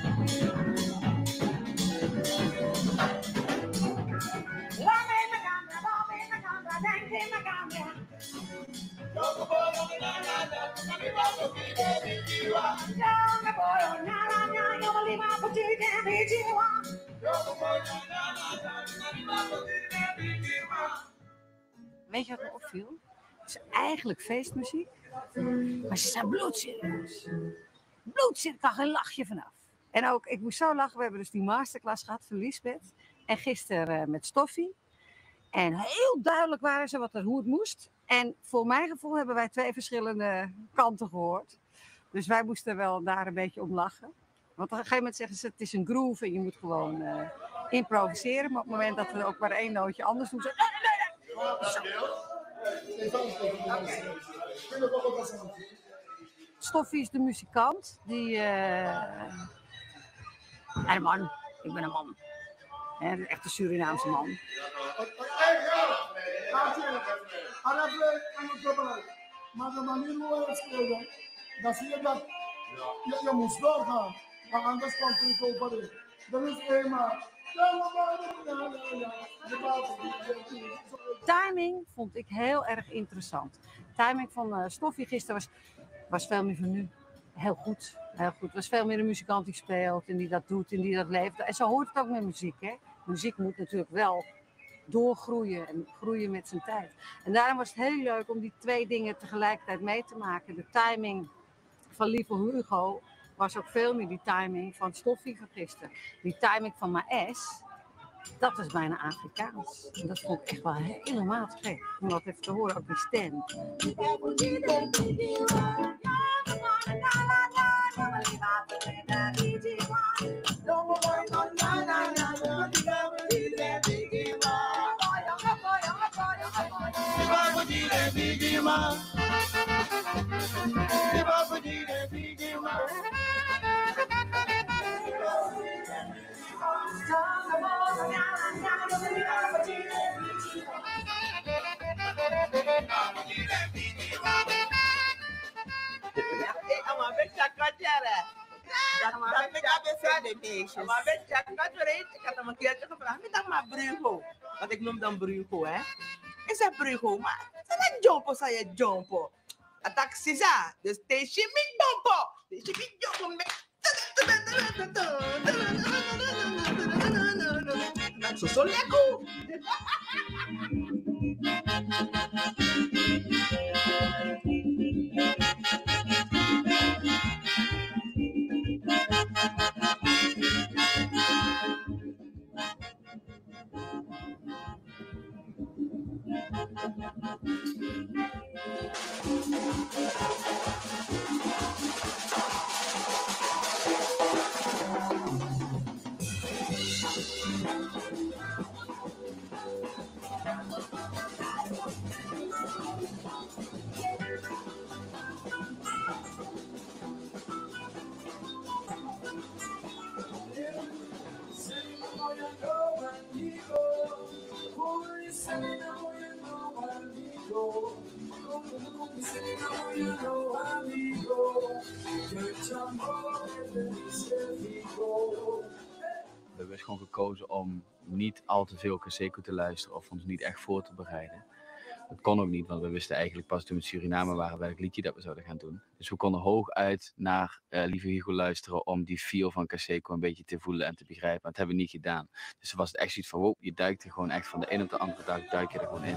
Weet je wat me opviel? Het is eigenlijk feestmuziek, maar ze zijn bloedserieus. Bloedserieus, kan geen lachje vanaf. En ook, ik moest zo lachen, we hebben dus die masterclass gehad van Lisbeth. En gisteren uh, met Stoffie. En heel duidelijk waren ze wat er, hoe het moest. En voor mijn gevoel hebben wij twee verschillende kanten gehoord. Dus wij moesten wel daar een beetje om lachen. Want op een gegeven moment zeggen ze, het is een groove en je moet gewoon uh, improviseren. Maar op het moment dat we ook maar één nootje anders doen, zeggen nee, nee, nee, nee. Zo. Stoffie is de muzikant. Die, uh... Hey man, ik ben een man. Ja, een echte Surinaamse man. Maar de manier hoe we spelen, dan zie je dat je, je moet doorgaan. Maar anders komt het niet over. Dat is eenmaal. Timing vond ik heel erg interessant. Timing van uh, Stoffie gisteren was, was veel meer van nu. Heel goed, heel goed. Het was veel meer een muzikant die speelt en die dat doet en die dat leeft. En zo hoort het ook met muziek, hè. Muziek moet natuurlijk wel doorgroeien en groeien met zijn tijd. En daarom was het heel leuk om die twee dingen tegelijkertijd mee te maken. De timing van Lieve Hugo was ook veel meer die timing van Stoffie van gisteren. Die timing van Maes, dat was bijna Afrikaans. En dat vond ik echt wel helemaal te gek. Om dat even te horen, ook die stem. Uma vez que a Cátia uma vez que a pessoa de peixes. Uma vez que a Cátia era que a maquia tinha falado, me dá uma bruxo. Wat ik noem dan bruxo, hè? Is dat bruxo? Maar zijn dat jumpo, zei je jumpo? A taxi za, dus deze mi jumpo, deze mi jumpo met. Dat is zo lekker. We hebben gewoon gekozen om niet al te veel Kaseko te luisteren of ons niet echt voor te bereiden. Dat kon ook niet, want we wisten eigenlijk pas toen we in Suriname waren welk liedje dat we zouden gaan doen. Dus we konden hooguit naar uh, Lieve Hugo luisteren om die feel van Kaseko een beetje te voelen en te begrijpen. Maar dat hebben we niet gedaan. Dus dan was het echt zoiets van, wow, je duikt er gewoon echt van de een op de andere dag duik je er gewoon in.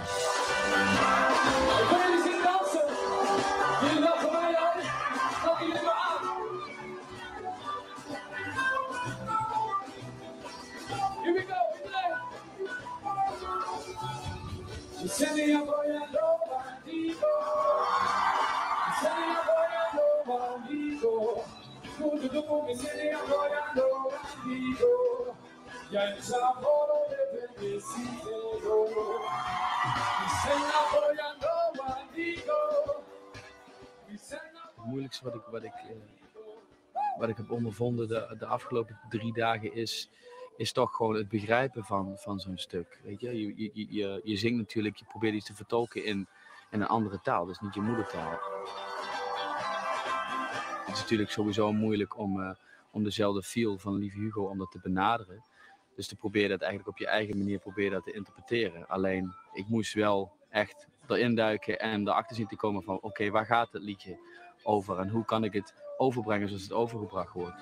Me seni apoyando bandido, me seni apoyando bandido, mundo do me seni apoyando bandido, ya el sabor de bendecido, me seni apoyando bandido, me seni. Het moeilijkste wat ik, wat ik, uh, wat ik heb ondervonden de, de afgelopen drie dagen is, is toch gewoon het begrijpen van, van zo'n stuk. Weet je? Je, je, je, je zingt natuurlijk, je probeert iets te vertolken in, in een andere taal, dus niet je moedertaal. Het is natuurlijk sowieso moeilijk om, uh, om dezelfde feel van Lieve Hugo om dat te benaderen. Dus te proberen dat eigenlijk op je eigen manier proberen dat te interpreteren. Alleen, ik moest wel echt erin duiken en erachter zien te komen van oké, okay, waar gaat het liedje over en hoe kan ik het overbrengen zoals het overgebracht wordt.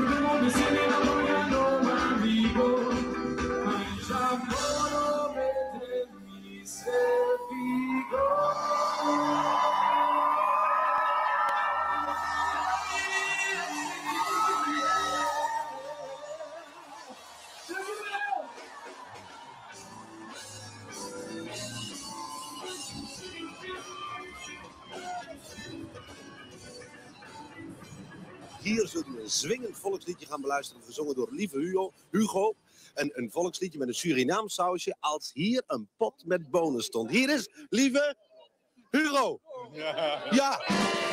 Hier zult u een zwingend volksliedje gaan beluisteren, gezongen door Lieve Hugo. Hugo. Een, een volksliedje met een Surinaams sausje, als hier een pot met bonen stond. Hier is Lieve Hugo. Ja. Ja.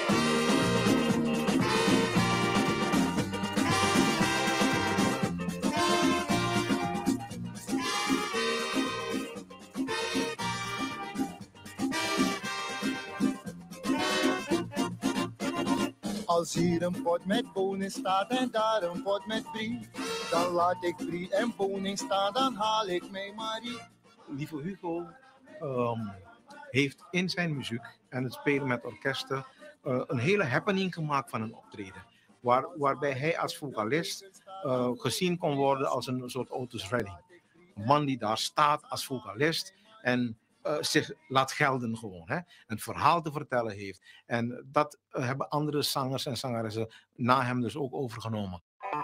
Als hier een pot met bonen staat en daar een pot met brie, dan laat ik brie en bonen staan, dan haal ik mij Marie. Lieve Hugo um, heeft in zijn muziek en het spelen met orkesten uh, een hele happening gemaakt van een optreden. Waar, waarbij hij als vocalist uh, gezien kon worden als een soort Otis Redding. Een man die daar staat als vocalist en Uh, zich laat gelden gewoon. Hè? Een verhaal te vertellen heeft. En dat uh, hebben andere zangers en zangeressen na hem dus ook overgenomen.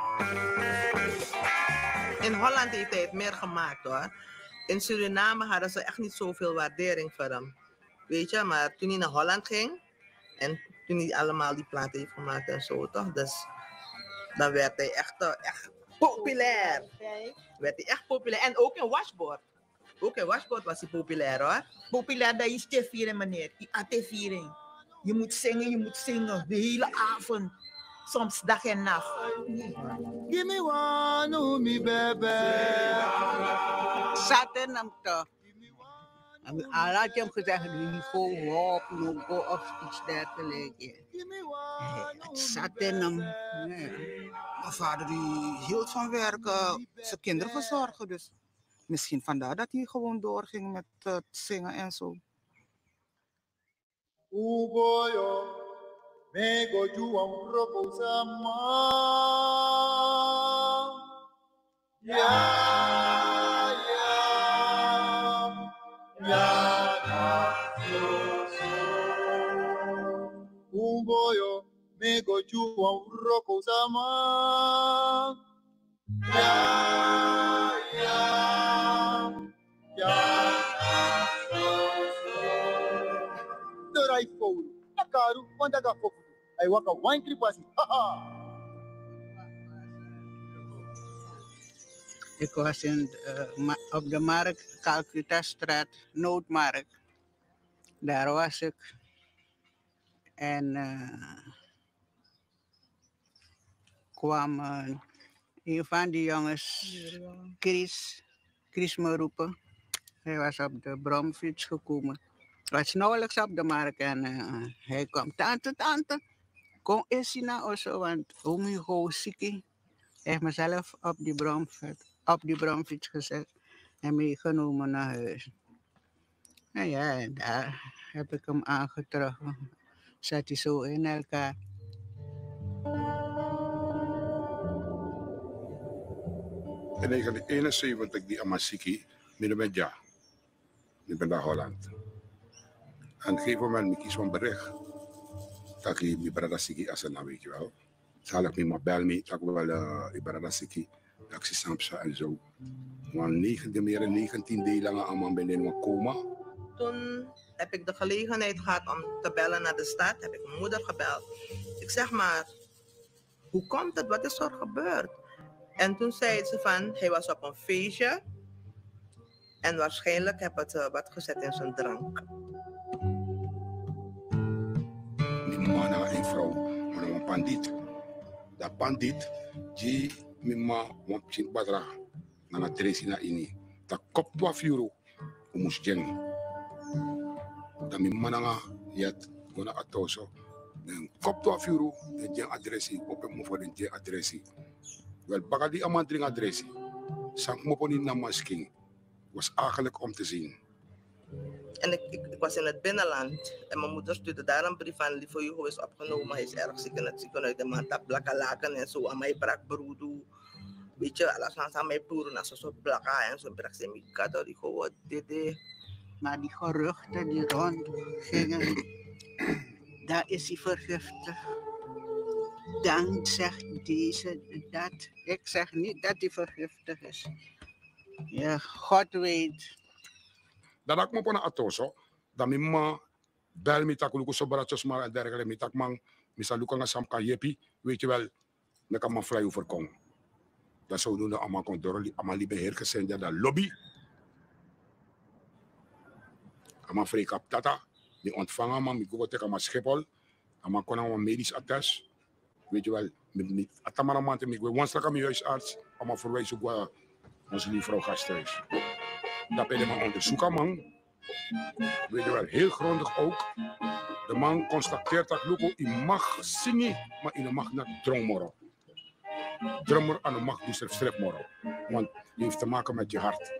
In Holland heeft hij het meer gemaakt hoor. In Suriname hadden ze echt niet zoveel waardering voor hem. Weet je, maar toen hij naar Holland ging en toen hij allemaal die platen heeft gemaakt en zo toch. Dus dan werd hij echt, uh, echt populair. Werd hij echt populair. En ook in Washboard. Ook in Washboard was hij populair hoor. Populair, dat is te vieren meneer. Die A T viering. Je moet zingen, je moet zingen. De hele avond. Soms dag en nacht. Give me one, oh me baby. Zaten toch. Al had je hem gezegd, Hugo, hop, logo of iets dergelijks. Het zat in hem. Mijn vader die hield van werken, zijn kinderen verzorgen. Dus misschien vandaar dat hij gewoon doorging met uh, zingen en zo. Hugo, yo, me go you on proposama. Ja, ja, ja, ja, so, so. Hugo, yo, me go you on proposama. Ja, ja, ja, de rijfoon, akaru, want dat gaat hij waka wine tripasi. Ik was in, uh, ma- op de markt, Calcutta-straat, Noodmarkt. Daar was ik. En uh, kwam uh, een van die jongens, Chris, Chris me roepen. Hij was op de bromfiets gekomen. was nauwelijks op de markt en uh, hij kwam, tante, tante, kom eens naar ons, want oom Hugo is ziek. Hij heeft mezelf op die, bromfiets, op die bromfiets gezet en meegenomen naar huis. En ja, en daar heb ik hem aangetroffen. Zat hij zo in elkaar. In negentien eenenzeventig die Amasiki, midden met ja. Ik ben naar Holland. En op een gegeven moment kies ik een bericht. Dat ik mijn brada Siki als een weet je wel. Zal ik me maar bel mee, dat ik wel mijn brada Siki. Dat ik ze samen en zo. Maar negentien, meer dan negentien delen lang allemaal ben in een coma. Toen heb ik de gelegenheid gehad om te bellen naar de stad. Heb ik mijn moeder gebeld. Ik zeg maar, hoe komt het? Wat is er gebeurd? En toen zei ze van, hij was op een feestje. En waarschijnlijk heb het uh, wat gezet in zijn drank. Die man en een vrouw, maar een pandit. Dat pandit, die mijn ma want pint badra, na na tresi na ini. Dat kop twaalf euro, om moest jengen. Dat mijn man nga yet gona atoso, een kop twaalf euro, en jeng adressie, op een voor een jeng adressie. Wel baga die aman dring adressie, sank mo po niet na masking. Was eigenlijk om te zien. En ik, ik, ik was in het binnenland en mijn moeder stuurde daar een brief aan. Lieve Hugo is opgenomen, hij is erg ziek in het ziekenhuis. De man had blakke laken en zo aan mij brak broedu. Weet je, alles aan mij broeren als zo blakka en zo brak ze mij kato. Die gewoon dit. Maar die geruchten die rondgingen, daar is hij vergiftigd. Dan zegt deze dat. Ik zeg niet dat hij vergiftigd is. Ja, God weet. Dat ik me op een atoso, dat mijn ma bel me tak luko sobaratjes maar en dergelijke me tak man, misa luko nga sam kan jepi, weet je wel, dan kan man vrij overkomen. Dat zou doen dat allemaal kon door, allemaal lieve heer gezend ja dat lobby. Allemaal vrij kap tata, die ontvangen man, ik go tegen mijn Schiphol, allemaal kon een medisch attest, weet je wel, met atamaraman te mij, want straks aan mijn huisarts, allemaal verwijzen qua onze lieve vrouw gasthuis. Dat ben je maar onderzoeken, man. Weet je wel, heel grondig ook. De man constateert dat Luko, je mag zingen, maar je mag niet drummen. Drummer en je mag dus stripmoro. Want het heeft te maken met je hart.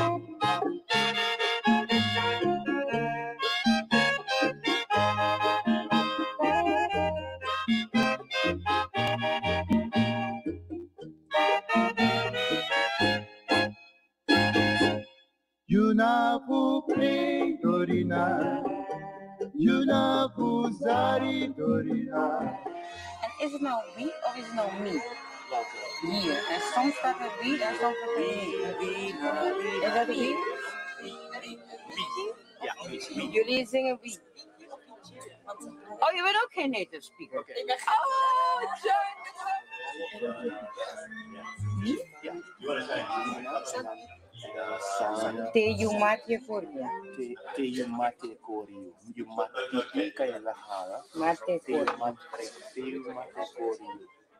Yunaku pre dorina, Yunaku zari dorina. En is het nou wie of is het nou me? Hier. En soms staat er wie en soms staat er wie. Is dat wie? Ja, wie. Jullie zingen wie? Oh, je bent ook geen native speaker? Okay. Ik ben geen... Oh, wie? Ja. Te Yumate Korea. Te Yumate Korea. Yumate kan je lachen. Mate Korea. Te Yumate Korea.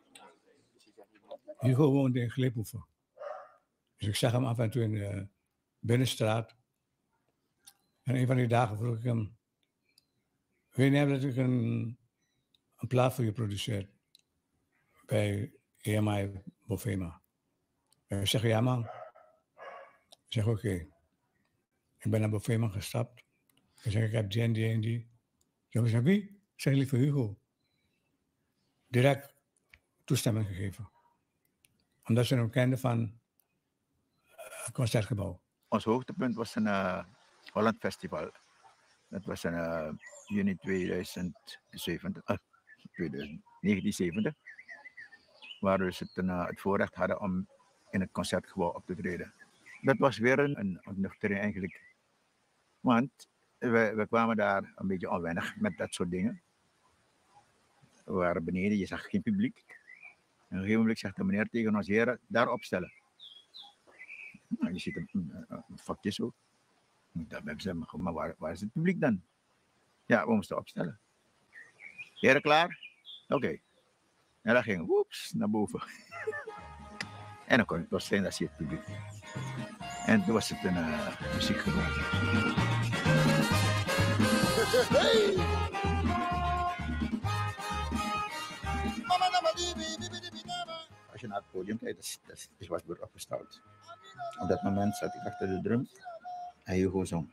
Hugo woonde in Gliphoeven. Dus ik zag hem af en toe in de binnenstraat. En een van die dagen vroeg ik hem: weet je dat ik een, een plaat voor je produceer bij E M I Bovema? En ik zeg: ja man. Ik zeg: oké. Okay. Ik ben naar Bovema gestapt. Ik zeg: ik heb die en die en die. Ik zeg: wie? Ik zeg: lieve Hugo. Direct toestemming gegeven. Omdat ze hem kenden van het Concertgebouw. Ons hoogtepunt was een uh, Holland Festival. Dat was in uh, juni tweeduizend zeventig, uh, negentien zeventig. Waar we het, uh, het voorrecht hadden om in het Concertgebouw op te treden. Dat was weer een, een ontnuchtering eigenlijk. Want we, we kwamen daar een beetje onwennig met dat soort dingen. We waren beneden, je zag geen publiek. En op een gegeven moment zegt de meneer tegen ons: heren, daar opstellen. Nou, je ziet een, een, een vakje zo. Dan hebben ze maar, maar waar, waar is het publiek dan? Ja, we moesten opstellen. Heren, klaar? Oké. Okay. En dan ging woeps naar boven. En dan kon het was zijn dat zie het publiek. En toen was het een uh, muziekgebouw. Als je naar het podium kijkt, dat is, dat is, is wat wordt opgesteld. Op dat moment zat ik achter de drum en Hugo zong.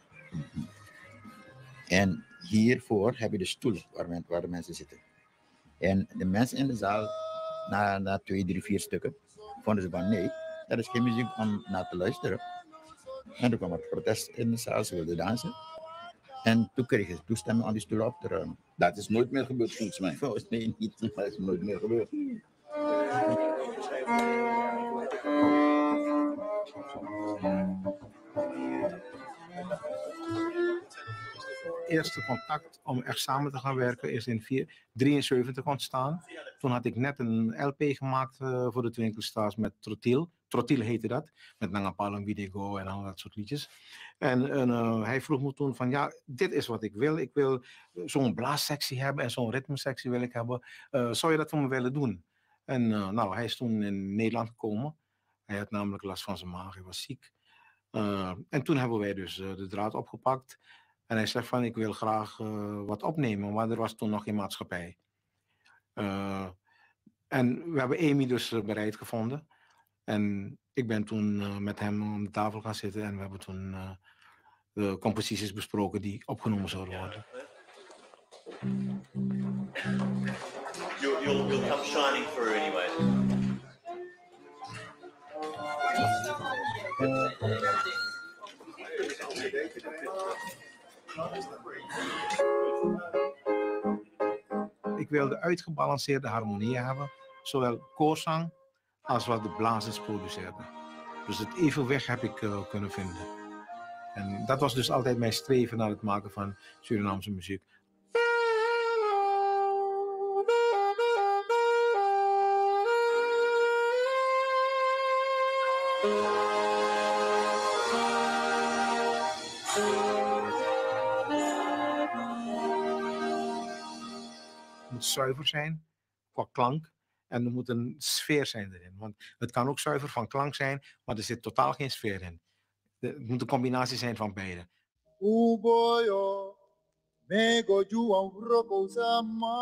En hiervoor heb je de stoel waar, men, waar de mensen zitten. En de mensen in de zaal, na, na twee, drie, vier stukken, vonden ze van nee, dat is geen muziek om naar te luisteren. En toen kwam er protest in de zaal, ze wilden dansen. En toen kregen ze toestemming om die stoel op te ruimen. Dat is nooit meer gebeurd volgens mij. Volgens mij niet. Dat is nooit meer gebeurd. Eerste contact om echt samen te gaan werken is in negentien drieënzeventig ontstaan. Toen had ik net een L P gemaakt uh, voor de Twinkle met Trotil. Trotil heette dat, met Nangapalang, Bidigo en al dat soort liedjes. En, en uh, hij vroeg me toen van, ja, dit is wat ik wil. Ik wil zo'n blaassectie hebben en zo'n ritmesectie wil ik hebben. Uh, zou je dat voor me willen doen? En uh, nou, hij is toen in Nederland gekomen. Hij had namelijk last van zijn maag, hij was ziek. Uh, en toen hebben wij dus uh, de draad opgepakt. En hij zegt van, ik wil graag uh, wat opnemen, maar er was toen nog geen maatschappij. Uh, en we hebben Amy dus uh, bereid gevonden. En ik ben toen uh, met hem om de tafel gaan zitten en we hebben toen uh, de composities besproken die opgenomen zouden worden. You'll, you'll, you'll come shining through anyway. Ik wilde uitgebalanceerde harmonieën hebben, zowel koorzang als wat de blazers produceerden. Dus het evenwicht heb ik uh, kunnen vinden. En dat was dus altijd mijn streven naar het maken van Surinaamse muziek. Het moet zuiver zijn qua klank. En er moet een sfeer zijn erin. Want het kan ook zuiver van klank zijn, maar er zit totaal geen sfeer in. Het moet een combinatie zijn van beide. Uboyo, mego juan roko sama.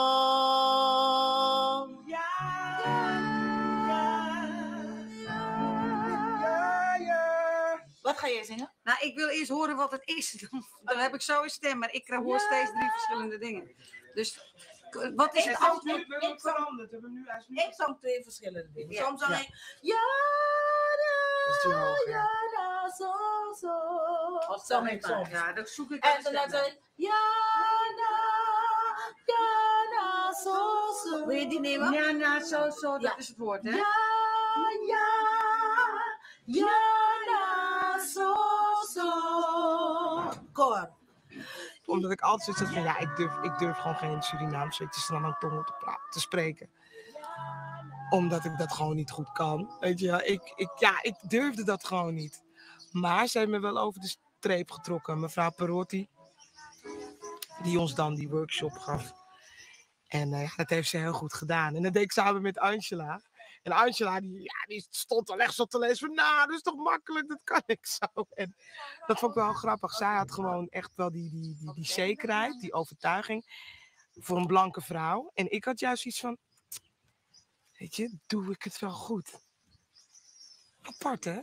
Wat ga jij zingen? Nou, ik wil eerst horen wat het is. Dan heb ik zo een stem, maar ik hoor steeds drie verschillende dingen. Dus wat is het het antwoord? We hebben veranderd. We hebben nu, hij is nu... Ik zong twee verschillende dingen. Ja. Soms zong Ja. ik ja, hoog, ja, ja. ja, zo, zo. Of Zong ik soms. maar. Ja, dan zoek ik En en dan zei ik ja, na, ja, na, zo, zo. Wil je die nemen? Ja, na, zo, zo. Dat Ja. is het woord, hè? Ja, ja, ja, na, zo, zo. Koor. Omdat ik altijd zoiets had van, ja, ik durf, ik durf gewoon geen Surinaams, weet je, Sranang-tongen te, pra- te spreken. Omdat ik dat gewoon niet goed kan. Weet je, ik, ik, ja, ik durfde dat gewoon niet. Maar ze heeft me wel over de streep getrokken. Mevrouw Perotti, die ons dan die workshop gaf. En uh, ja, dat heeft ze heel goed gedaan. En dat deed ik samen met Angela. En Angela, die, ja, die stond al echt zo te lezen van, nou, dat is toch makkelijk, dat kan ik zo. En dat vond ik wel grappig. Zij had gewoon echt wel die, die, die, die zekerheid, die overtuiging voor een blanke vrouw. En ik had juist iets van, weet je, doe ik het wel goed? Apart, hè?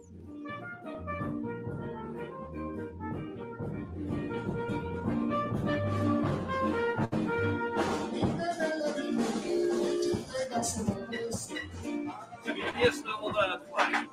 Eerst nog wel het flag.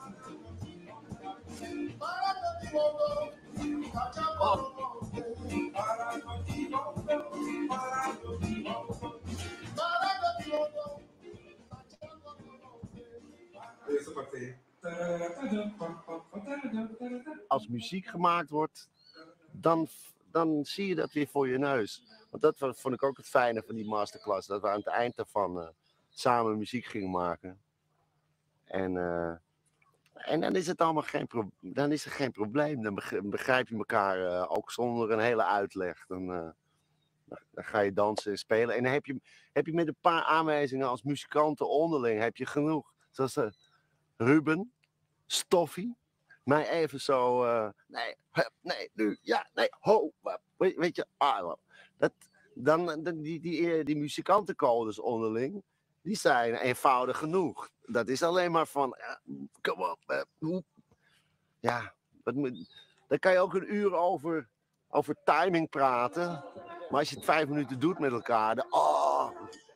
Als muziek gemaakt wordt, dan, dan zie je dat weer voor je neus. Want dat wa- vond ik ook het fijne van die masterclass. Dat we aan het eind daarvan uh, samen muziek gingen maken. En, uh, en dan is het allemaal geen, pro- dan is er geen probleem. Dan beg- begrijp je elkaar uh, ook zonder een hele uitleg. Dan, uh, dan- dan ga je dansen en spelen. En dan heb je, heb je met een paar aanwijzingen als muzikanten onderling heb je genoeg. Zoals uh, Ruben, Stoffie, mij even zo, uh, nee, hup, nee, nu, ja, nee, ho, weet, weet je, ah, dat, dan, dan die, die, die muzikantencodes onderling, die zijn eenvoudig genoeg. Dat is alleen maar van, ja, kom op, uh, ja, wat moet, daar kan je ook een uur over, over timing praten, maar als je het vijf minuten doet met elkaar, dan, oh.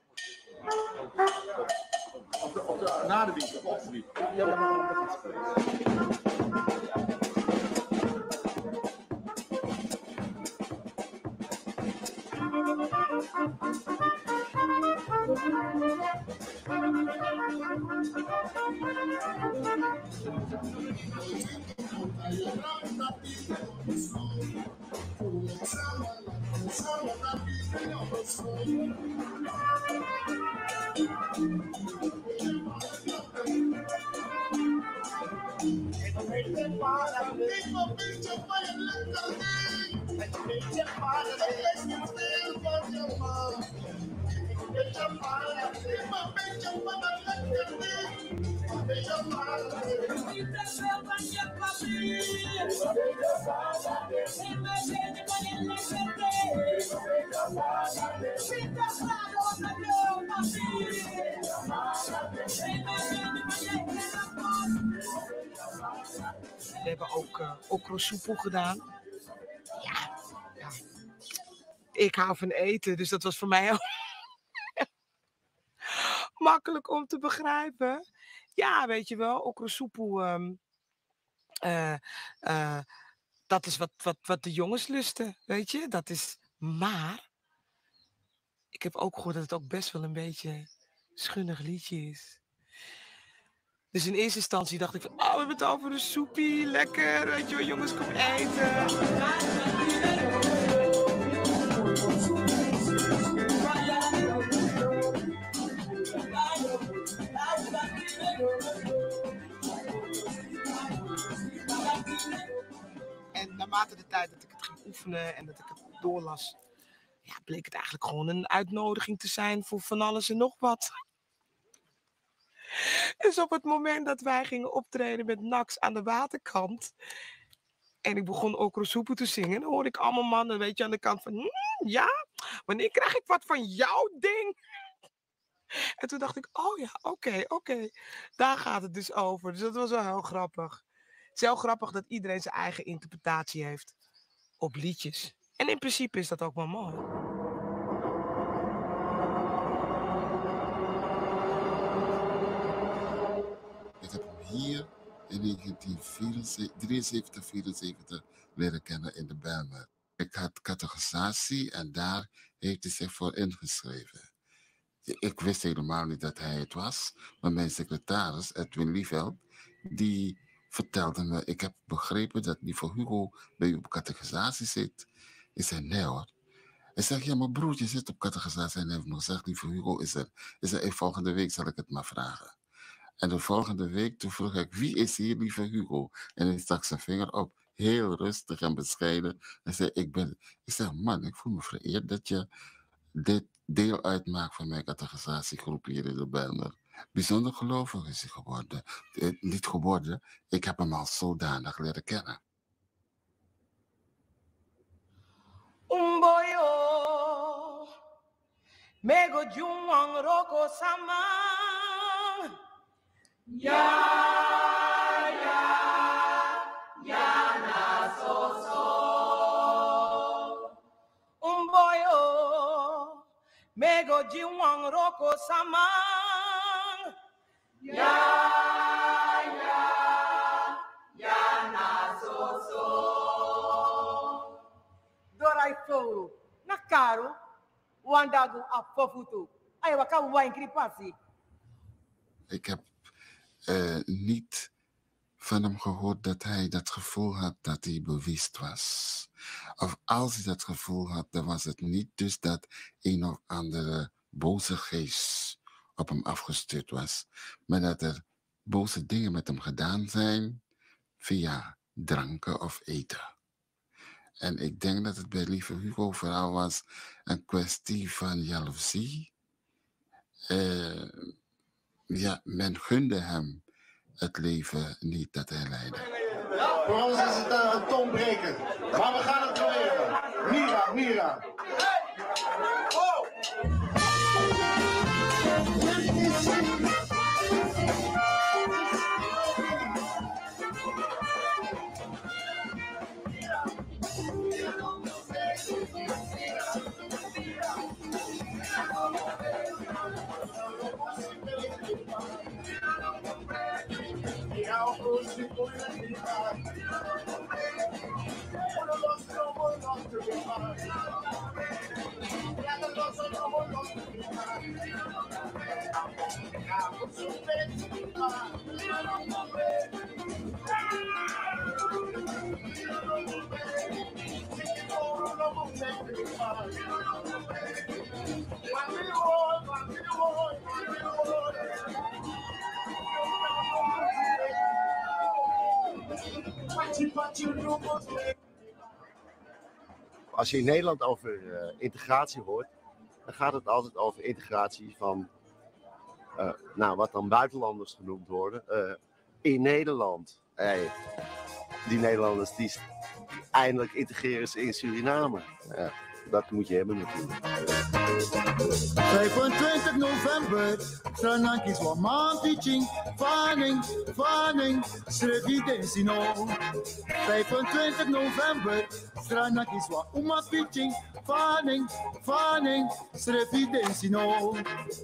Op de, op de, na de beat, op de beat. Ja, We hebben ook uh, okrosoepel gedaan. Ja, ja. Ik hou van eten, dus dat was voor mij ook makkelijk om te begrijpen. Ja, weet je wel, okrosoepel, um, uh, uh, dat is wat, wat, wat de jongens lusten, weet je. Dat is, maar ik heb ook gehoord dat het ook best wel een beetje een schunnig liedje is. Dus in eerste instantie dacht ik van, oh, we hebben het over een soepie, lekker, weet je wel, jongens, kom eten. En naarmate de tijd dat ik het ging oefenen en dat ik het doorlas, ja, bleek het eigenlijk gewoon een uitnodiging te zijn voor van alles en nog wat. Dus op het moment dat wij gingen optreden met Nax aan de waterkant en ik begon okrosoepel te zingen, dan hoorde ik allemaal mannen, weet je, aan de kant van, hm, ja, wanneer krijg ik wat van jouw ding? En toen dacht ik, oh ja, oké, okay, oké, okay. Daar gaat het dus over. Dus dat was wel heel grappig. Het is heel grappig dat iedereen zijn eigen interpretatie heeft op liedjes. En in principe is dat ook wel mooi. Ik heb hem hier in negentien drieënzeventig, vierenzeventig leren kennen in de Bijlmer. Ik had categorisatie en daar heeft hij zich voor ingeschreven. Ik wist helemaal niet dat hij het was, maar mijn secretaris, Edwin Lieveld, die vertelde me, ik heb begrepen dat Lieve Hugo bij u op categorisatie zit. Ik zei, nee hoor. Hij zegt, ja, mijn broertje zit op categorisatie en hij heeft me gezegd, Lieve Hugo is er. Ik zei, hey, volgende week zal ik het maar vragen. En de volgende week, toen vroeg ik, wie is hier Lieve Hugo? En hij stak zijn vinger op, heel rustig en bescheiden. En zei, ik ben... Ik zeg, man, ik voel me vereerd dat je dit deel uitmaakt van mijn categorisatiegroep hier in de Bijlmer. Bijzonder gelovig is hij geworden. Eh, niet geworden, ik heb hem al zodanig leren kennen. Umboyo, mego jumang roko sama. Ya, ya, ya na so so. Umboyo, mego jumang roko sama. Ya, ya, ya na so so. Dorai foro, na caro, wandago a fofuto. Ai waka wine kripasi. Ik heb uh, niet van hem gehoord dat hij dat gevoel had dat hij bewust was. Of als hij dat gevoel had, dan was het niet dus dat een of andere boze geest op hem afgestuurd was, maar dat er boze dingen met hem gedaan zijn via dranken of eten. En ik denk dat het bij Lieve Hugo vooral was een kwestie van jaloezie. Uh, ja, men gunde hem het leven niet dat hij leidde. Voor ons is het uh, een toonbreker. Maar we gaan het proberen. Mira, Mira. Oh! Als je in Nederland over uh, integratie hoort, dan gaat het altijd over integratie van, uh, nou, wat dan buitenlanders genoemd worden, uh, in Nederland. Hey, die Nederlanders die eindelijk integreren ze in Suriname. Uh, dat moet je hebben natuurlijk. vijfentwintig november, Stranank is wat man teaching, fanning, fanning, schreef no. vijfentwintig november, Stranank is wat uma teaching, fanning, fanning, schreef no.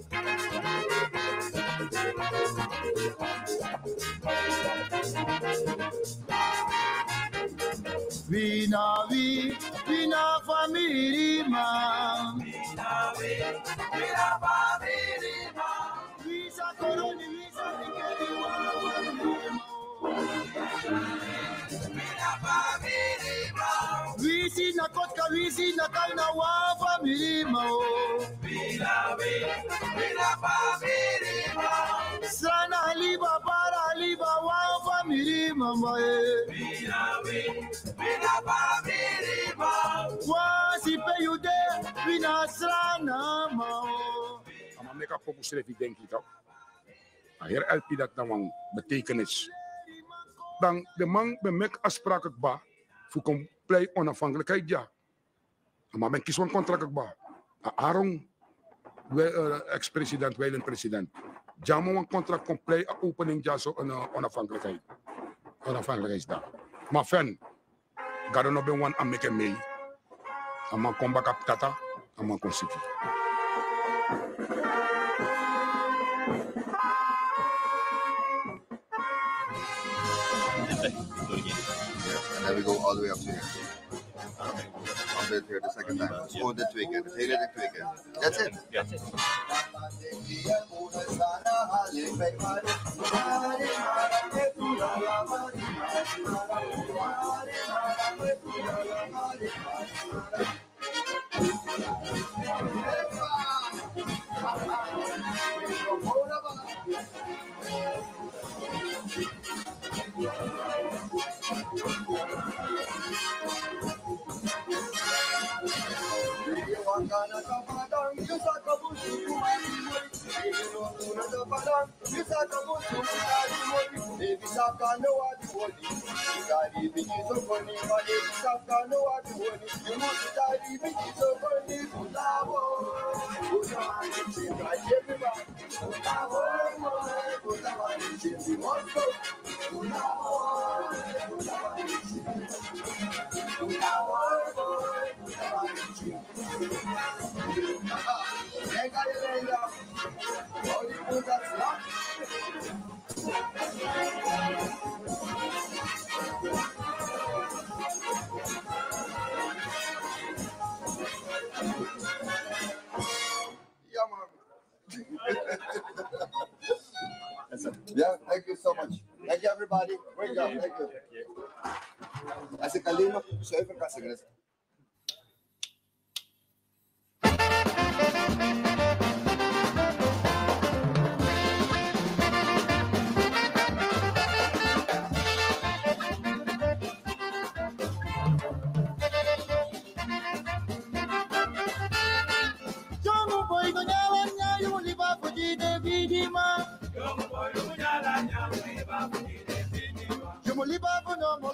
We na we, we na family man. We na we, we na family man. We sa koloni, we sa nikeli we na family man. We si na kotka, we si na kaina wa family man. We na we, we na family man. Sana liba para liba wa family man. We na we. Wasi pe you there, we na strana ma. Maar ik heb ook geschreven, denk ik toch. Hier help je dat dan een betekenis. Dan de man bij mij afspraak ba, voor compleet onafhankelijkheid ja. Maar men kiest een contract ba. Aaron, ex-president, wijlen president. Jammer een contract compleet opening ja zo een onafhankelijkheid, onafhankelijkheidsdag. Maar fan. Gado no be wan ameke mei. Ama komba kap tata, ama konsiki. And then we go all the way up to here. I'll do it here the second time. Oh, the twee keer. Het hele de twee keer. That's it. That's it. Yeah, thank you so much. Thank you, everybody. Great job. Thank you. Als ik alleen nog zeven kan zeggen. Liba for no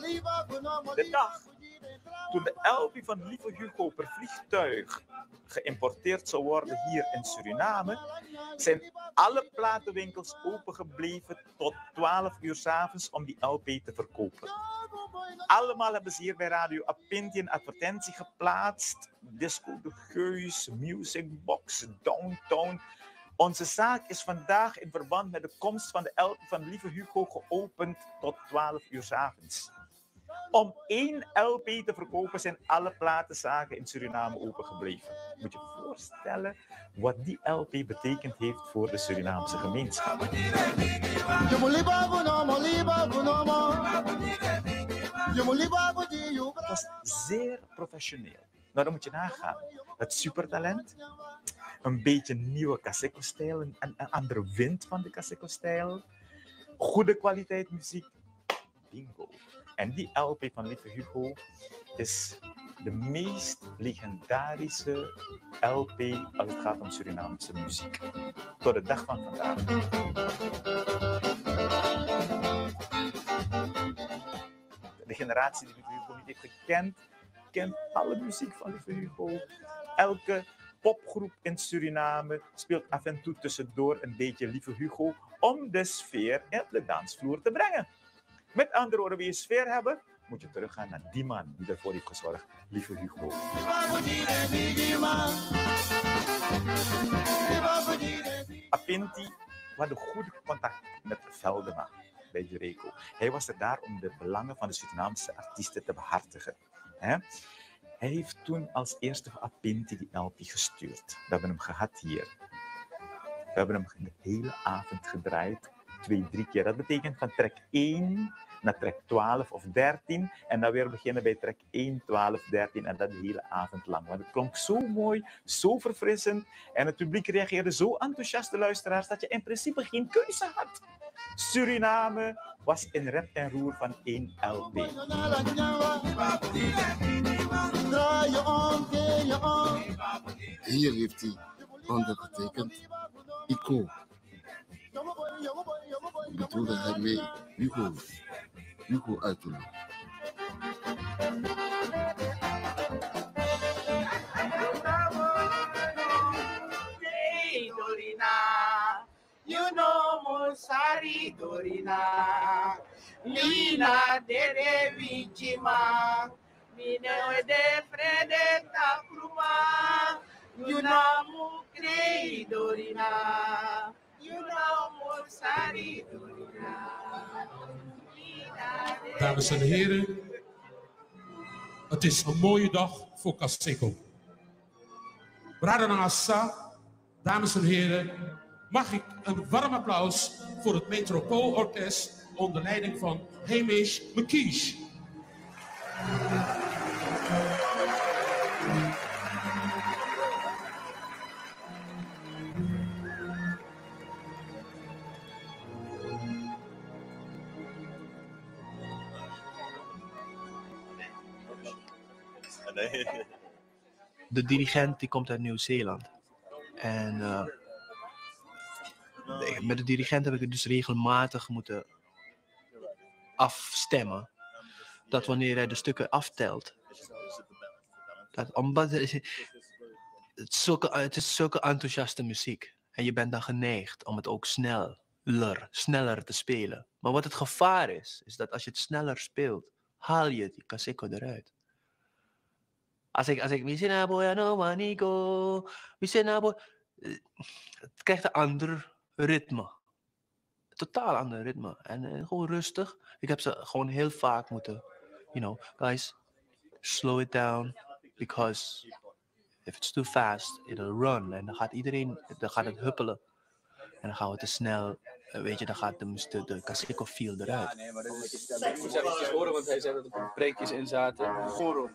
De dag toen de L P van Lieve Hugo per vliegtuig geïmporteerd zou worden hier in Suriname, zijn alle platenwinkels opengebleven tot twaalf uur 's avonds om die L P te verkopen. Allemaal hebben ze hier bij Radio Apinti een advertentie geplaatst. Disco de Geus, Music Box, Downtown. Onze zaak is vandaag in verband met de komst van de L P van Lieve Hugo geopend tot twaalf uur 's avonds. Om één L P te verkopen zijn alle platenzaken in Suriname opengebleven. Moet je je voorstellen wat die L P betekend heeft voor de Surinaamse gemeenschap. Het was zeer professioneel. Nou, dan moet je nagaan. Het supertalent, een beetje nieuwe Kaseko-stijl, een, een andere wind van de Kaseko-stijl, goede kwaliteit muziek, bingo. En die L P van Lieve Hugo is de meest legendarische L P als het gaat om Surinaamse muziek. Tot de dag van vandaag. De generatie die Lieve Hugo niet heeft gekend, kent alle muziek van Lieve Hugo. Elke popgroep in Suriname speelt af en toe tussendoor een beetje Lieve Hugo om de sfeer op de dansvloer te brengen. Met andere woorden, wil je sfeer hebben, moet je teruggaan naar die man die ervoor heeft gezorgd, Lieve Hugo. Apinti had een goede contact met Veldema bij Jureco. Hij was er daar om de belangen van de Surinaamse artiesten te behartigen. He? Hij heeft toen als eerste voor Apinti die L P gestuurd. We hebben hem gehad hier. We hebben hem de hele avond gedraaid. Twee, drie keer. Dat betekent van track één naar track twaalf of dertien. En dan weer beginnen bij track één, twaalf, dertien. En dat de hele avond lang. Want het klonk zo mooi, zo verfrissend. En het publiek reageerde zo enthousiast, de luisteraars, dat je in principe geen keuze had. Suriname was in rep en roer van één L P. Hier heeft hij ondergetekend Ico. Ik bedoelde hij mee Hugo, Hugo uit te leggen. Hey Dorina, you know Mosari Dorina, Lina de Vichima, Mine de Frede Takruma, you know Mukre Dorina. Dames en heren, het is een mooie dag voor Kaseko. Brada Nasa, dames en heren, mag ik een warm applaus voor het Metropoolorkest onder leiding van Hamish McKeish. De dirigent die komt uit Nieuw-Zeeland. En uh, met de dirigent heb ik het dus regelmatig moeten afstemmen. Dat wanneer hij de stukken aftelt. Dat, omdat het, het, is zulke, het is zulke enthousiaste muziek. En je bent dan geneigd om het ook sneller, sneller te spelen. Maar wat het gevaar is, is dat als je het sneller speelt, haal je die Kaseko eruit. Als ik, als ik, het krijgt een ander ritme. Een totaal ander ritme. En, en gewoon rustig. Ik heb ze gewoon heel vaak moeten, you know, guys, slow it down. Because if it's too fast, it'll run. En dan gaat iedereen, dan gaat het huppelen. En dan gaan we te snel, weet je, dan gaat de, de, de Kaseko feel eruit. Ja, nee, maar dat moet je eventjes horen, want hij zei dat er preekjes in zaten. Gewoon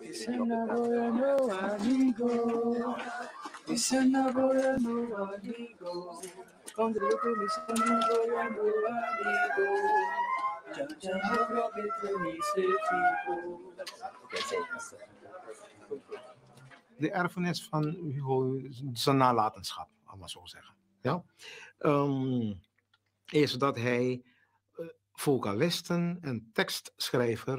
De erfenis van Hugo, zijn nalatenschap, allemaal zo zeggen. Ja? Um, is dat hij uh, vocalisten en tekstschrijver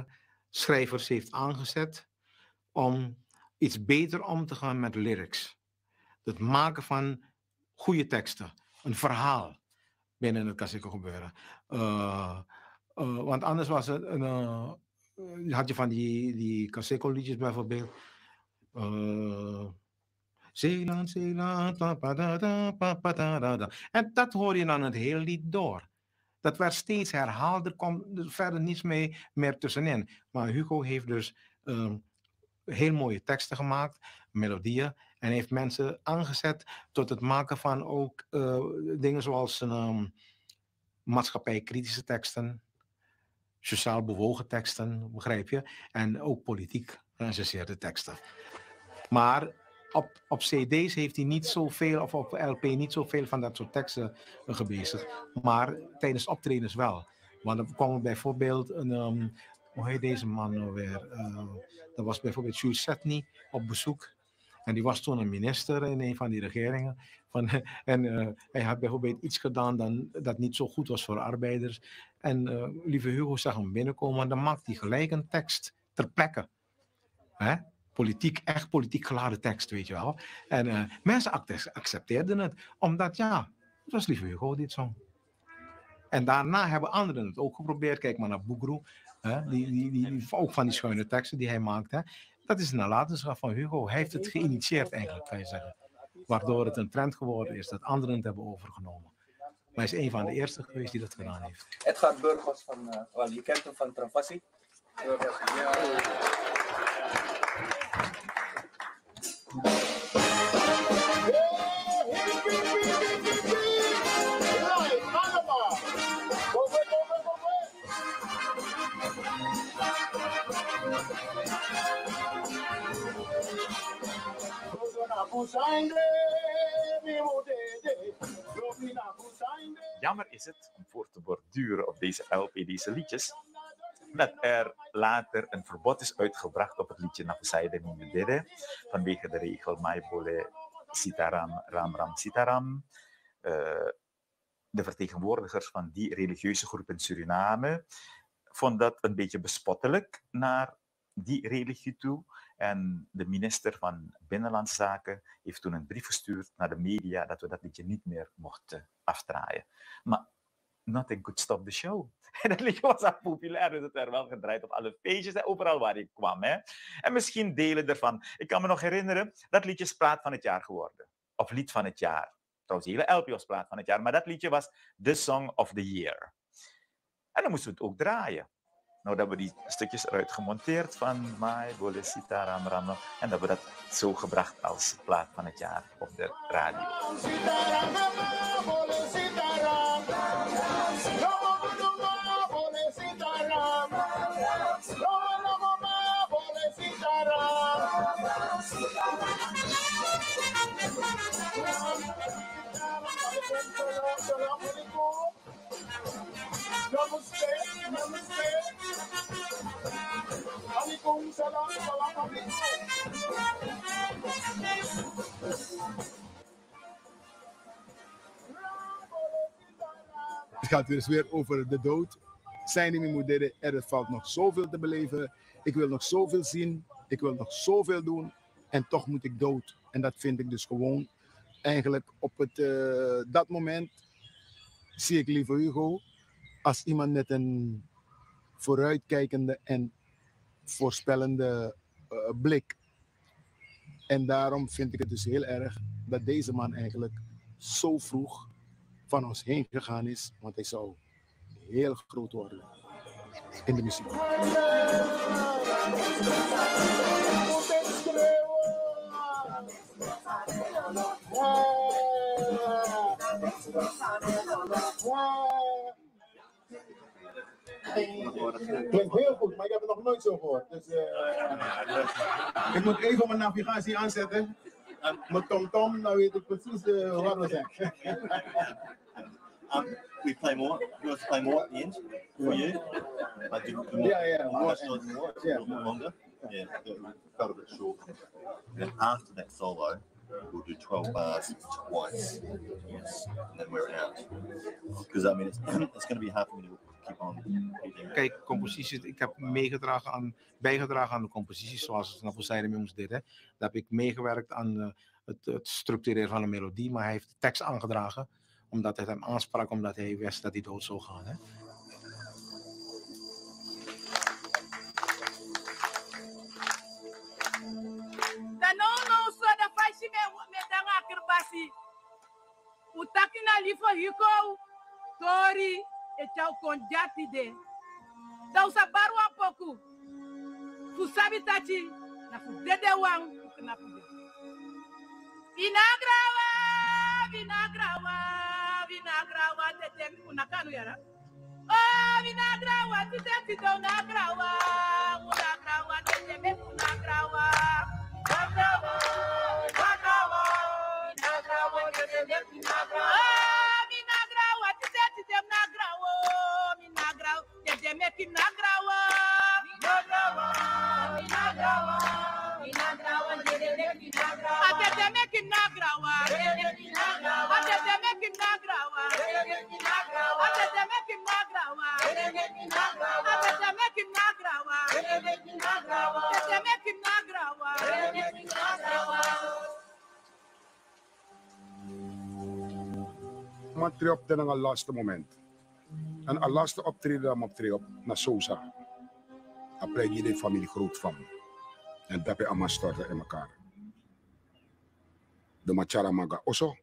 schrijvers heeft aangezet om iets beter om te gaan met lyrics. Het maken van goede teksten, een verhaal binnen het Kaseko gebeuren. Uh, uh, want anders was het, een, uh, had je van die, die Kaseko liedjes bijvoorbeeld. Uh, Zeeland, Zeeland, pa, pa, da, da, pa, pa, da, da, da. En dat hoor je dan het hele lied door. Dat werd steeds herhaald, er komt er verder niets mee, meer tussenin. Maar Hugo heeft dus uh, heel mooie teksten gemaakt, melodieën. En heeft mensen aangezet tot het maken van ook uh, dingen zoals um, maatschappijkritische teksten, sociaal bewogen teksten, begrijp je? En ook politiek geïnteresseerde teksten. Maar op, op C D's heeft hij niet zoveel, of op L P niet zoveel van dat soort teksten uh, gebezigd. Maar tijdens optredens wel. Want dan kwam bijvoorbeeld een, um, hoe heet deze man nou weer? Uh, dat was bijvoorbeeld Jules Setny op bezoek. En die was toen een minister in een van die regeringen. Van, en uh, hij had bijvoorbeeld iets gedaan dan, dat niet zo goed was voor arbeiders. En uh, lieve Hugo zag hem binnenkomen en dan maakte hij gelijk een tekst ter plekke. Hè? Politiek, echt politiek geladen tekst, weet je wel. En uh, mensen accepteerden het, omdat ja, het was lieve Hugo dit zong. En daarna hebben anderen het ook geprobeerd. Kijk maar naar Boegro, hè? Die, die, die, die, ook van die schuine teksten die hij maakt. Hè? Dat is een nalatenschap van Hugo. Hij heeft het geïnitieerd eigenlijk, kan je zeggen. Waardoor het een trend geworden is dat anderen het hebben overgenomen. Maar hij is een van de eerste geweest die dat gedaan heeft. Edgar Burgos van, uh, well, je kent hem van Travassi. Jammer is het, om voor te borduren op deze L P, deze liedjes, dat er later een verbod is uitgebracht op het liedje Nafusaide Mimedere, vanwege de regel Maibole Sitaram Ram Ram Sitaram. Uh, de vertegenwoordigers van die religieuze groep in Suriname vonden dat een beetje bespottelijk naar die religie toe. En de minister van Binnenlandse Zaken heeft toen een brief gestuurd naar de media dat we dat liedje niet meer mochten afdraaien. Maar nothing could stop the show. En dat liedje was al populair, dus het werd wel gedraaid op alle feestjes en overal waar ik kwam. Hè. En misschien delen ervan. Ik kan me nog herinneren, dat liedje is plaat van het jaar geworden. Of lied van het jaar. Trouwens, de hele L P was plaat van het jaar. Maar dat liedje was The Song of the Year. En dan moesten we het ook draaien. Nou, dat we die stukjes eruit gemonteerd van Mai, Bole, Sitaram, Ramno. En dat we dat zo gebracht als plaat van het jaar op de radio. Namaste, namaste. Alaikum salam, salam alaikum. Het gaat dus weer over de dood. Zijn niet meer moeder, er valt nog zoveel te beleven. Ik wil nog zoveel zien. Ik wil nog zoveel doen. En toch moet ik dood. En dat vind ik dus gewoon eigenlijk op het, uh, dat moment zie ik lieve Hugo als iemand met een vooruitkijkende en voorspellende uh, blik. En daarom vind ik het dus heel erg dat deze man eigenlijk zo vroeg van ons heen gegaan is, want hij zou heel groot worden in de muziek. Klinkt heel goed, maar ik heb het nog nooit zo gehoord. Dus, uh, ik moet even mijn navigatie aanzetten. Mijn tom-tom, dan weet ik precies uh, wat we zijn. Um, we play more. You want to play more at the end for you? Like do, do more, Yeah, yeah, more, more, more, yeah. a little bit longer. Yeah, it felt a bit short. And then after that solo, we'll do twelve bars twice. Yes, and then we're out. Because I mean, it's, it's going to be hard for me to keep on reading. Kijk, composities, ik heb meegedragen aan, bijgedragen aan de composities, zoals Napusai Remiums deed. Hè. Daar heb ik meegewerkt aan uh, het, het structureren van een melodie, maar hij heeft de tekst aangedragen, omdat het hem aansprak, omdat hij wist dat hij dood zou gaan. Hè. Utakina lifo hiko tori e chau konjati de da usa barwa poku fu sabitachi na fu dede wang na fu de vinagrawa vinagrawa vinagrawa tete unakanu yara oh vinagrawa tete do nagrawa unagrawa tete me unagrawa nagrawa nagrawa vinagrawa tete me unagrawa vinagrawa tete dem nagrawa vinagrawa tete me vinagrawa vinagrawa vinagrawa vinagrawa tete me vinagrawa tete me vinagrawa tete me vinagrawa tete me vinagrawa tete me vinagrawa tete me vinagrawa tete me vinagrawa tete me vinagrawa tete me vinagrawa tete me vinagrawa. Maar tree op ten laatste moment. En als laatste optreden dan op tree op naar Sosa. Dan blijf je de familie groot van. En dat je allemaal storten in elkaar. De machara maga oso.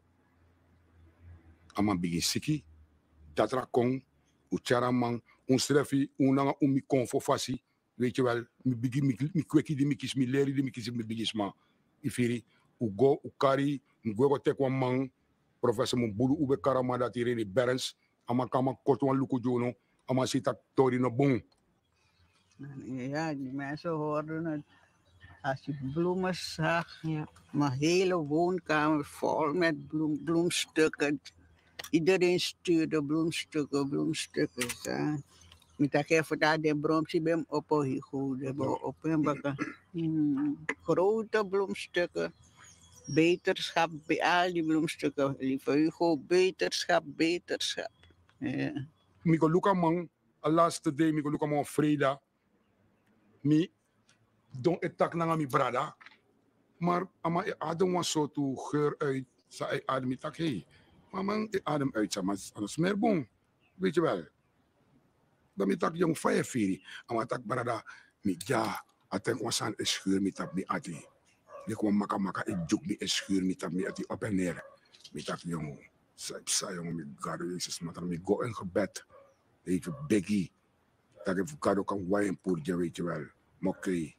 Ama begin siki. Dat rakong. Uchara man. Unstrefi. Unanga umi konfofasi. Weet je wel. Mi begin mi kweki di mikis. Mi leri di mikis. Mi bigisma. Ifiri. Ugo. Ukari. Ngwego tekwa man. Professor Mbulu ube karama dat hier in de Berns. Ama kama kotwan luku jono. Ama sita tori no bon. Ja, die mensen hoorden het. Als je bloemen zag, ja. Mijn hele woonkamer vol met bloem, bloemstukken. Iedereen stuurde bloemstukken, bloemstukken. Ja. Met dat even daar de bromsie bij hem op op hem bakken. Grote bloemstukken. Beterschap bij al die bloemstukken. Lieve Hugo, beterschap, beterschap. Ja. Miko luka man, a laatste day, Miko luka man Freda. Mi don etak na mi brada. Maar ama e adem was zo toe geur uit. Sa e adem itak hey. Maar man e adem uit sa mas anas merbon. Weet je wel. Dan mi tak jong fire firi. Ama tak brada mi ja. Atek wasan e schuur mi tak mi ati. Ik kwam maka maka ik juk mi e schuur mi tak mi ati op en neer. Mi tak jong. Sa sa jong mi gado Jezus maar mi go in gebed. Weet je beggy. Dat ik gado kan waaien pour je weet je wel. Mokkei.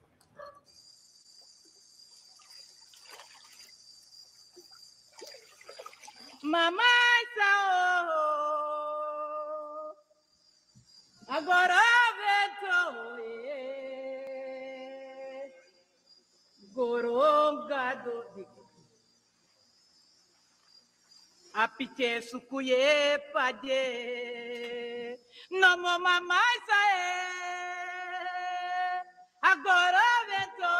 Mama sao agora vento gorongado apiche sukuye pade namo mama sao agora vento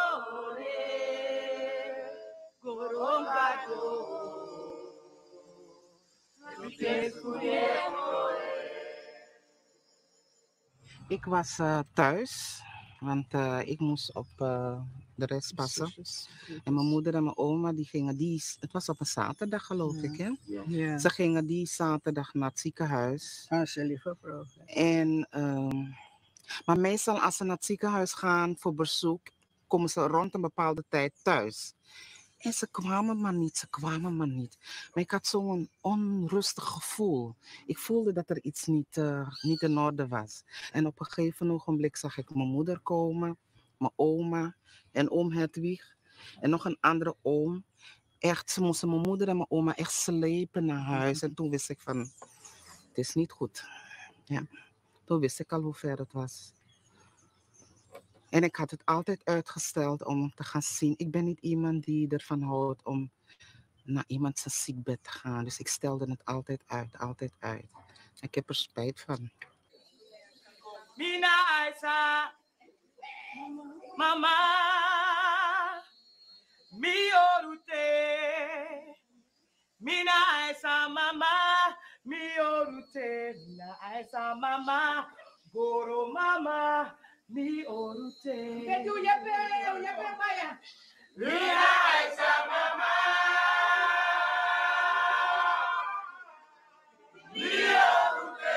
gorongado. Ik was uh, thuis, want uh, ik moest op uh, de rest passen. En mijn moeder en mijn oma, die gingen die, het was op een zaterdag geloof ja. ik, hè? Ja. Ja. Ze gingen die zaterdag naar het ziekenhuis. Ah, ze lieve vrouw. En, uh, maar meestal als ze naar het ziekenhuis gaan voor bezoek, komen ze rond een bepaalde tijd thuis. En ze kwamen maar niet, ze kwamen maar niet. Maar ik had zo'n onrustig gevoel. Ik voelde dat er iets niet, uh, niet in orde was. En op een gegeven ogenblik zag ik mijn moeder komen, mijn oma en oom Hedwig. En nog een andere oom. Echt, ze moesten mijn moeder en mijn oma echt slepen naar huis. En toen wist ik van, het is niet goed. Ja. Toen wist ik al hoe ver het was. En ik had het altijd uitgesteld om te gaan zien. Ik ben niet iemand die ervan houdt om naar iemand zijn ziekbed te gaan. Dus ik stelde het altijd uit, altijd uit. Ik heb er spijt van. Mina Aisa, mama, mi orute, Mina aisa mama, mi orute. Mina aisa mama, goro mama, mi orute. Kedu yepe, yepe maya. Mina aisa mama, mi orute.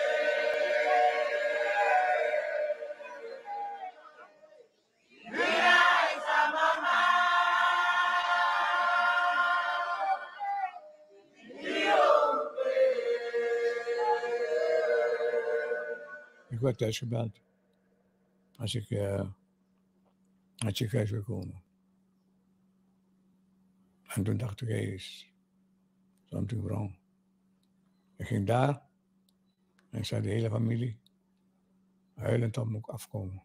Mina aisa mama. Ik werd thuis gebeld. Als ik uh, naar het ziekenhuis wil komen. En toen dacht ik, hé, is something wrong. Ik ging daar. En ik zag de hele familie. Huilend op me afkomen.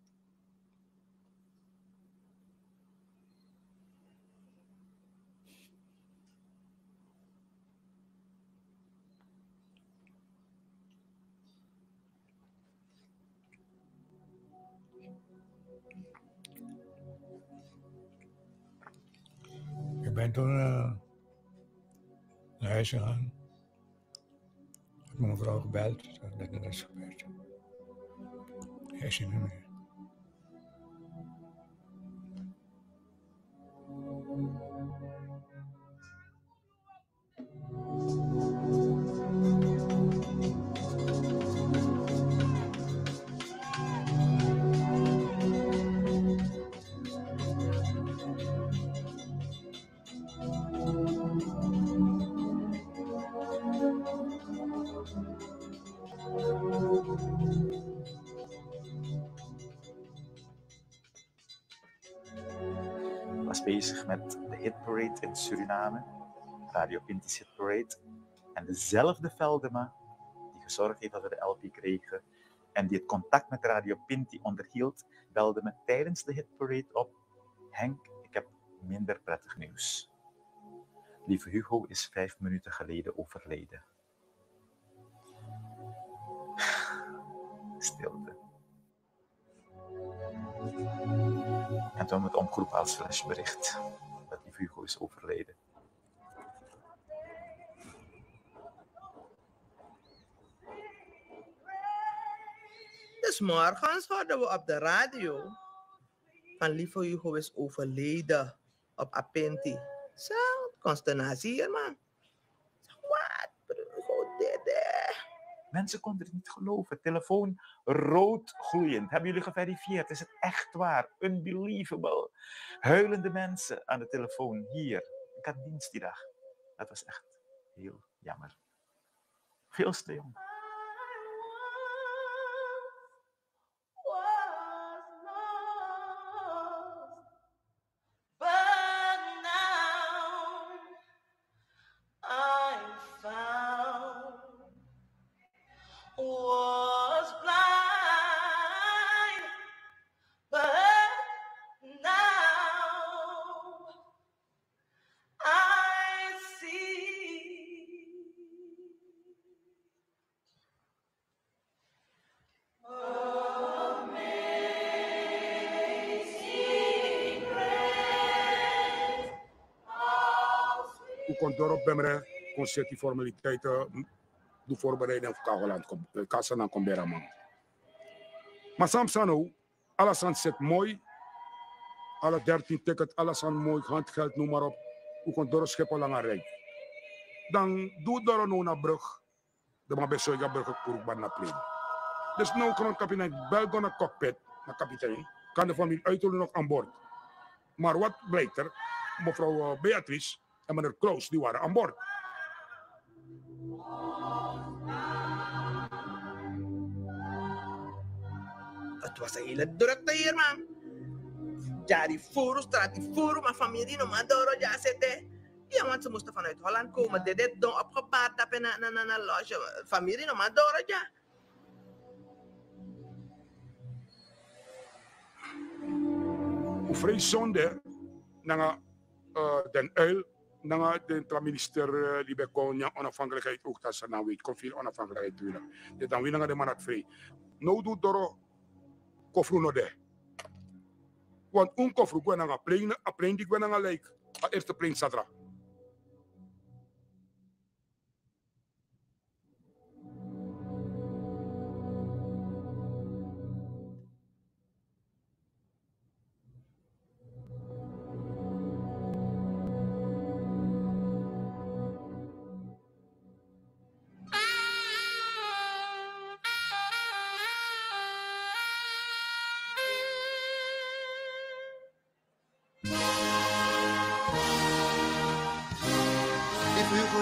Ik ben toen uh, naar huis gegaan. Ik heb mijn vrouw gebeld, dat het is gebeurd. Hij is niet meer. Ik was bezig met de Hit Parade in Suriname, Radio Pinti's Hit Parade. En dezelfde Veldema die gezorgd heeft dat we de L P kregen en die het contact met Radio Pinti onderhield, belde me tijdens de Hit Parade op. Henk, ik heb minder prettig nieuws. Lieve Hugo is vijf minuten geleden overleden. Stilte. En toen het omgeroepen als flashbericht dat lieve Hugo is overleden. Dus morgens hoorden we op de radio van lieve Hugo is overleden op Apinti. Zo, consternatie hier, man. Wat? Hugo dit, Mensen konden het niet geloven. Telefoon rood gloeiend. Hebben jullie geverifieerd? Is het echt waar? Unbelievable. Huilende mensen aan de telefoon hier. Ik had dienst die dag. Dat was echt heel jammer. Veel te jong. Was blind, but now I see. Amazing grace, how sweet. U komt dorp Bemre, concert die formaliteiten. De voorbereiding voor Kagoland, Kassa en Combera man. Maar Samsano, alles aan zit mooi. Alle dertien tickets, alles aan mooi, handgeld, noem maar op. U kunt door scheppen lange rij. Dan doe door een naar brug. De man bij Soja brug kurban naar plein. Dus nu kan kapitein bel door naar cockpit, naar kapitein. Kan de familie uitrollen nog aan boord. Maar wat blijkt er? Mevrouw Beatrice en meneer Klaus, die waren aan boord. Het was een hele drukte hier, man. Ja, die foro, straat, die foro, maar familie no madoro, ja, zette. Ja, want ze moesten vanuit Holland komen. Dit is dan opgepaard op in een loge. Familie no madoro, ja. Hoe vrij zonde, na den uil, na de minister die bij kon onafhankelijkheid ook dat ze nou weet, kon veel onafhankelijkheid doen. Dit dan weer de man het vrij. Nou doet door kofru no de. Want un kofru gwen na plein, a plein die gwen na like. A eerste plein sadra.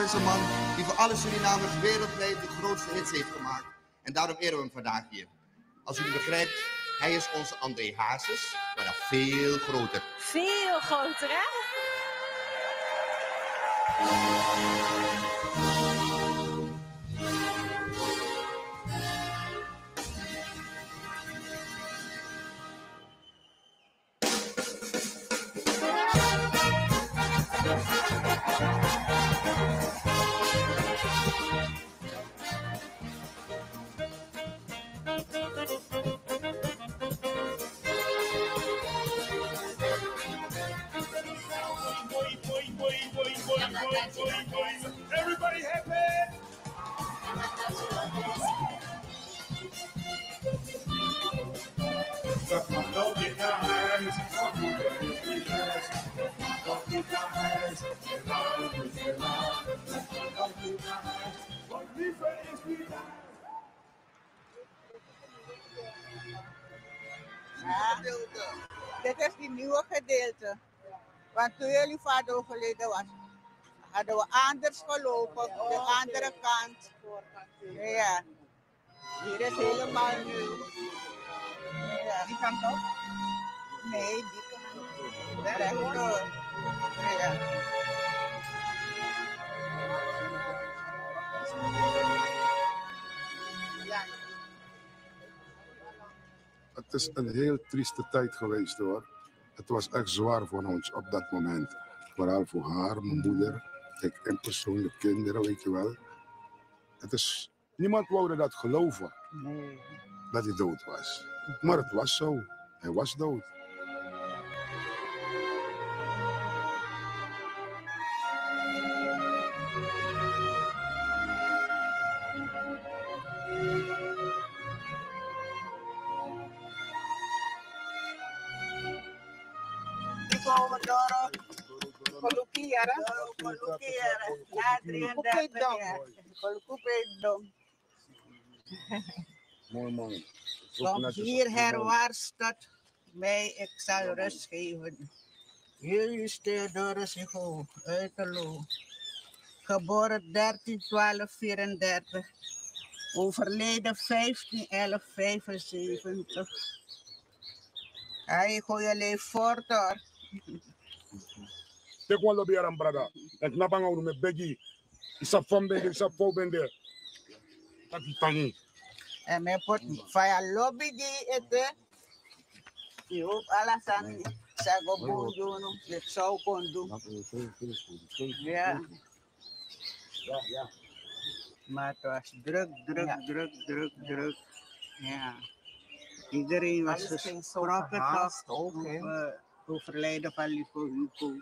is een man die voor alle Surinamers wereldwijd de grootste hits heeft gemaakt. En daarom eren we hem vandaag hier. Als u begrijpt, hij is onze André Hazes, maar dan veel groter. Veel groter, hè? Everybody happy? Suck my dog in the hands, suck my dog in the hands, suck my dog in the hands, and I will be alive. Suck my dog in the hands, what different is we got? Dit is die nieuwe gedeelte. Want toen jullie vader overleden was, hadden we anders gelopen, op de andere kant. Ja. Hier is helemaal nieuw. Ja. Die kant op? Nee, die kant. Rechtdoor. Ja. Ja. Het is een heel trieste tijd geweest hoor. Het was echt zwaar voor ons op dat moment. Vooral voor haar, mijn moeder, ik en persoonlijk kinderen, weet je wel. Het is, niemand wou dat geloven, Nee. dat hij dood was. Maar het was zo. Hij was dood. Pomodoro, coluquiera, coluquiera, na drieëndertig jaar. Colucupedom. Mooi man. Kom hier herwaarts tot mij, ik zal rust geven. Julius Theodorus Hugo, Uiterloo. Geboren dertien twaalf vierendertig. Overleden vijftien elf vijfenzeventig. Hij gooi leeft voort hoor. Ik wil lobby aan brada. Ik snap aan met Beggy. Is dat van Beggy, is dat voor Bende. Dat is tangi. En mijn pot van lobby die eten. Je hoeft alles aan. Zeg op boel doen. Ik zou kon doen. Ja. Ja, ja. Maar het was druk, druk, ja. druk, druk, druk. Ja. Iedereen was geschrokken toch over overlijden van Lipo Hugo.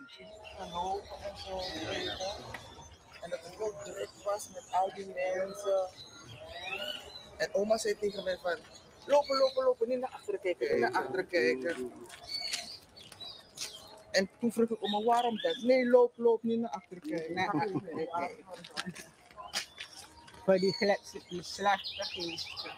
En dat het ook druk was met al die mensen. En oma zei tegen mij van, lopen, lopen, lopen, niet naar achteren kijken, niet naar achteren kijken. En toen vroeg ik oma, waarom dat? Nee, loop, loop, niet naar achteren kijken. Naar achteren kijken. Voor die, die slechte geesten.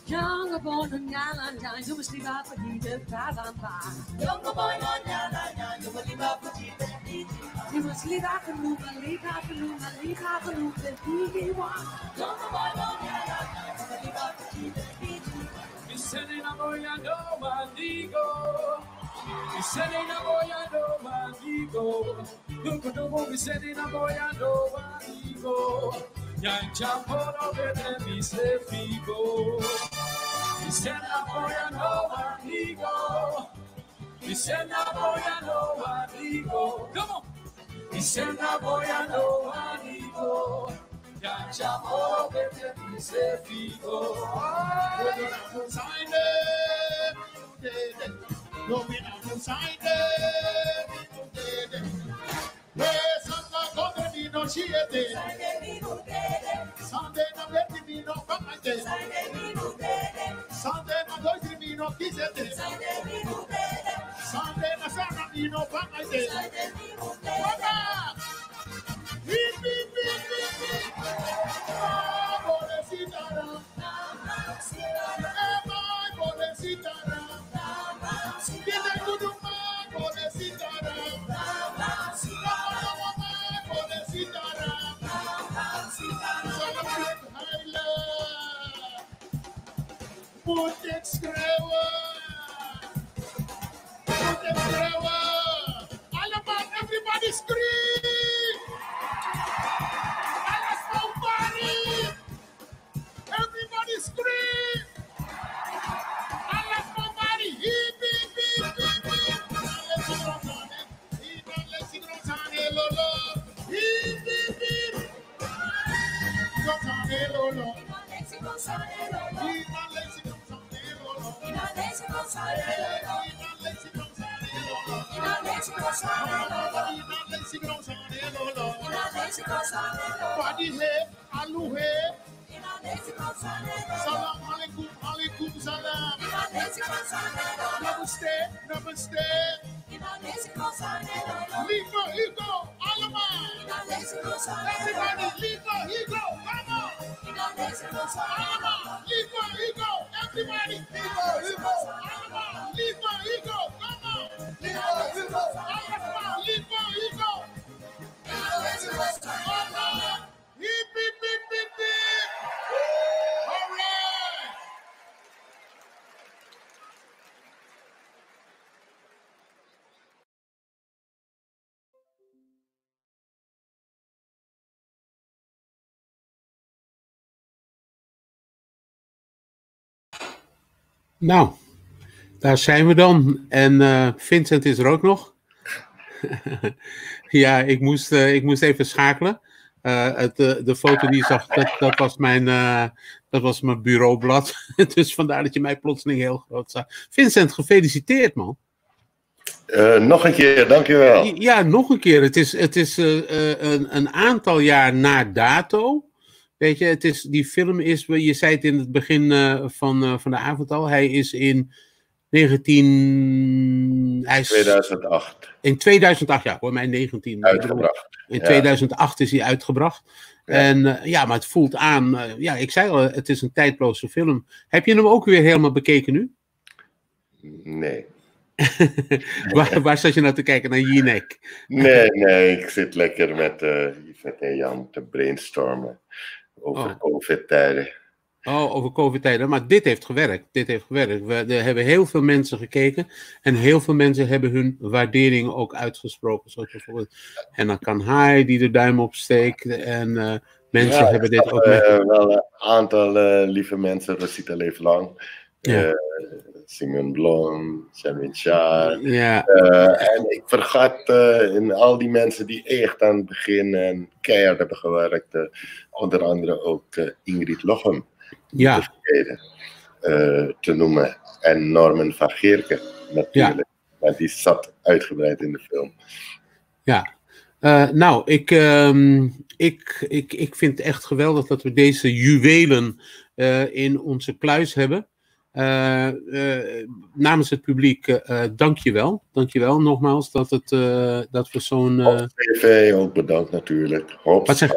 Younger boy, no nyala nya, you must leave out for the Pavampa. Younger boy, no nyala nya, you must leave out for the You must leave out for Luma, leave out for Luma, leave out for Luma, the P one. Younger boy, no nyala nya, you must leave out for the Mi selena boy, I know my digo. Mi selena boy, I know my digo. Look at the movie, selena boy, I know my digo. Yan champoro vede mi se figo. Mi selena boy, I know my digo. Mi selena boy, I know my digo. Come on. Mi selena boy, I know my digo. Yan champoro vede mi se figo. No me da saide, we samba contra mi no siete, sande na venti mi no famate, sande na dois mi no quisete, sande na sana mi no famate. Hip hip hip hip, ah, pobrecita, eh, my pobrecita. Moet ik schreeuwen? Moet ik schreeuwen? Allemaal, everybody scream! Alles nobody! Everybody scream! Alles nobody! Hip, hip, hip, hip, hip! Alles grootzaane, lolo! Hip, hip, hip! Grootzaane, lolo! Padi he, alu he. Salam alaikum, alaikum salam. Namaste, namaste. Ligo, ligo, alama. Everybody, ligo, ligo, come on. Alama, ligo, ligo, everybody. Ligo, ligo, alama. Ligo, ligo, come on. Ligo, ligo, alama. Ligo, ligo. Alama. Hip, hip, hip, hip, hip. All right. Nou, daar zijn we dan. En uh, Vincent is er ook nog. Ja, ik moest, uh, ik moest even schakelen. Uh, het, uh, de foto die je zag, dat, dat, was mijn, uh, dat was mijn bureaublad. Dus vandaar dat je mij plotseling heel groot zag. Vincent, gefeliciteerd, man. Uh, nog een keer, dankjewel. Ja, nog een keer. Het is, het is uh, uh, een, een aantal jaar na dato. Weet je, het is, die film is, je zei het in het begin uh, van, uh, van de avond al, hij is in negentien... Hij is tweeduizend acht. In tweeduizend acht, ja, voor mij negentien. Uitgebracht. In ja. tweeduizend acht is hij uitgebracht. Ja. En uh, ja, maar het voelt aan, uh, ja, ik zei al, het is een tijdloze film. Heb je hem ook weer helemaal bekeken nu? Nee. waar, waar zat je nou te kijken? Naar Jinek? Nee, nee, ik zit lekker met uh, Yvette en Jan te brainstormen over oh. COVID-tijden. Oh, over COVID-tijden. Maar dit heeft gewerkt. Dit heeft gewerkt. We, er hebben heel veel mensen gekeken. En heel veel mensen hebben hun waardering ook uitgesproken. Zoals bijvoorbeeld Henna Kanhai, die de duim opsteekt. En uh, mensen ja, hebben dit zag, ook... Met... Uh, wel een aantal uh, lieve mensen. Rosita Leeflang. Ja. Uh, Simon Blom, Sherwin Shah. Ja. Uh, en ik vergat uh, in al die mensen die echt aan het begin en keihard hebben gewerkt. Uh, onder andere ook uh, Ingrid Lochem. Ja. Te, vergeten, uh, te noemen. En Norman van Geerke natuurlijk. Ja. Maar die zat uitgebreid in de film. Ja. Uh, nou, ik, um, ik, ik, ik vind het echt geweldig dat we deze juwelen uh, in onze kluis hebben. Uh, uh, namens het publiek, uh, dank je wel. Dank je wel nogmaals dat, het, uh, dat we zo'n... Uh... Op T V ook bedankt natuurlijk. Hoop Wat zeg,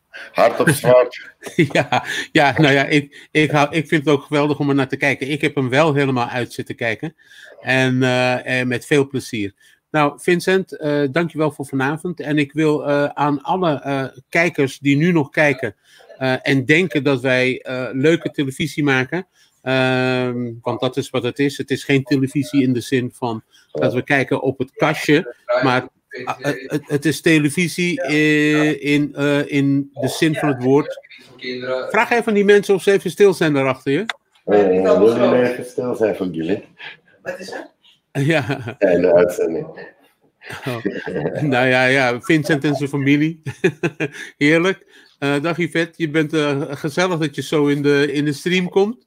Hard op zwart. ja, ja, nou ja, ik, ik, hou, ik vind het ook geweldig om er naar te kijken. Ik heb hem wel helemaal uit zitten kijken. En, uh, en met veel plezier. Nou, Vincent, uh, dankjewel voor vanavond. En ik wil uh, aan alle uh, kijkers die nu nog kijken uh, en denken dat wij uh, leuke televisie maken. Uh, want dat is wat het is. Het is geen televisie in de zin van dat we kijken op het kastje. Maar uh, het, het is televisie uh, in, uh, in de zin van het woord. Vraag even aan die mensen of ze even stil zijn daarachter je. Uh, wil jullie even stil zijn van jullie? Wat is dat? Ja. En de uitzending. Oh. Nou ja, ja, Vincent en zijn familie. Heerlijk. Uh, dag Yvette, je bent uh, gezellig dat je zo in de, in de stream komt.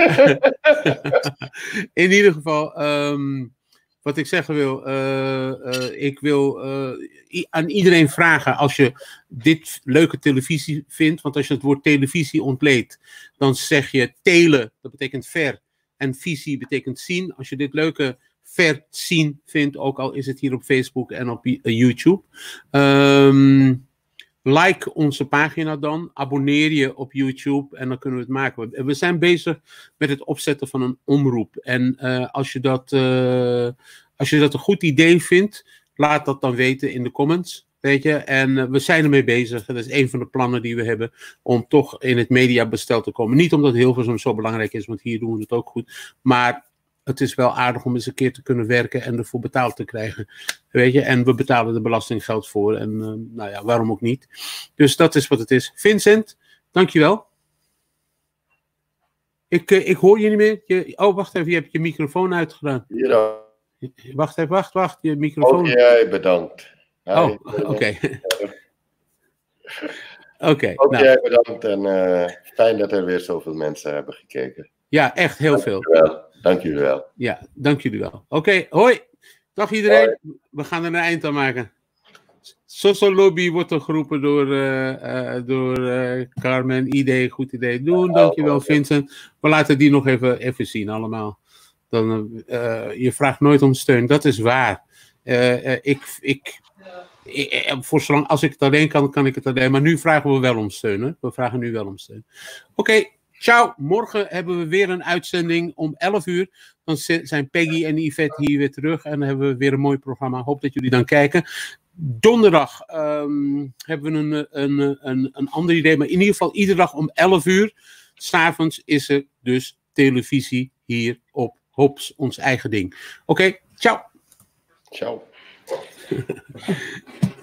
In ieder geval, um, wat ik zeggen wil, uh, uh, ik wil uh, i- aan iedereen vragen als je dit leuke televisie vindt, want als je het woord televisie ontleedt, dan zeg je tele, dat betekent ver, en visie betekent zien. Als je dit leuke verzien vindt, ook al is het hier op Facebook en op YouTube. Um, like onze pagina dan, abonneer je op YouTube en dan kunnen we het maken. We, we zijn bezig met het opzetten van een omroep. En uh, als, je dat, uh, als je dat een goed idee vindt, laat dat dan weten in de comments. Weet je? En uh, we zijn ermee bezig. Dat is een van de plannen die we hebben om toch in het mediabestel te komen. Niet omdat Hilversum zo belangrijk is, want hier doen we het ook goed. Maar het is wel aardig om eens een keer te kunnen werken en ervoor betaald te krijgen. Weet je? En we betalen er belastinggeld voor. En uh, nou ja, waarom ook niet. Dus dat is wat het is. Vincent, dankjewel. Ik, uh, ik hoor je niet meer. Je, oh, wacht even. Je hebt je microfoon uitgedaan. Ja. Wacht even, wacht, wacht. Je microfoon. Ook jij bedankt. Oh, oké. Okay. Oké. Okay, ook nou. jij bedankt. En uh, fijn dat er weer zoveel mensen hebben gekeken. Ja, echt heel dank veel. Wel. Dank jullie wel. Ja, dank jullie wel. Oké, okay, hoi. Dag iedereen. Hoi. We gaan er een eind aan maken. Social Lobby wordt er geroepen door, uh, uh, door uh, Carmen. Idee, goed idee. Doen, dankjewel Vincent. We laten die nog even, even zien allemaal. Dan, uh, je vraagt nooit om steun, dat is waar. Uh, uh, ik, ik, ik, voor zolang als ik het alleen kan, kan ik het alleen. Maar nu vragen we wel om steun. Hè? We vragen nu wel om steun. Oké. Okay. Ciao, morgen hebben we weer een uitzending om elf uur. Dan zijn Peggy en Yvette hier weer terug. En dan hebben we weer een mooi programma. Hoop dat jullie dan kijken. Donderdag um, hebben we een, een, een, een ander idee. Maar in ieder geval iedere dag om elf uur. 'S'avonds is er dus televisie hier op Hops, ons eigen ding. Oké, okay, ciao. Ciao.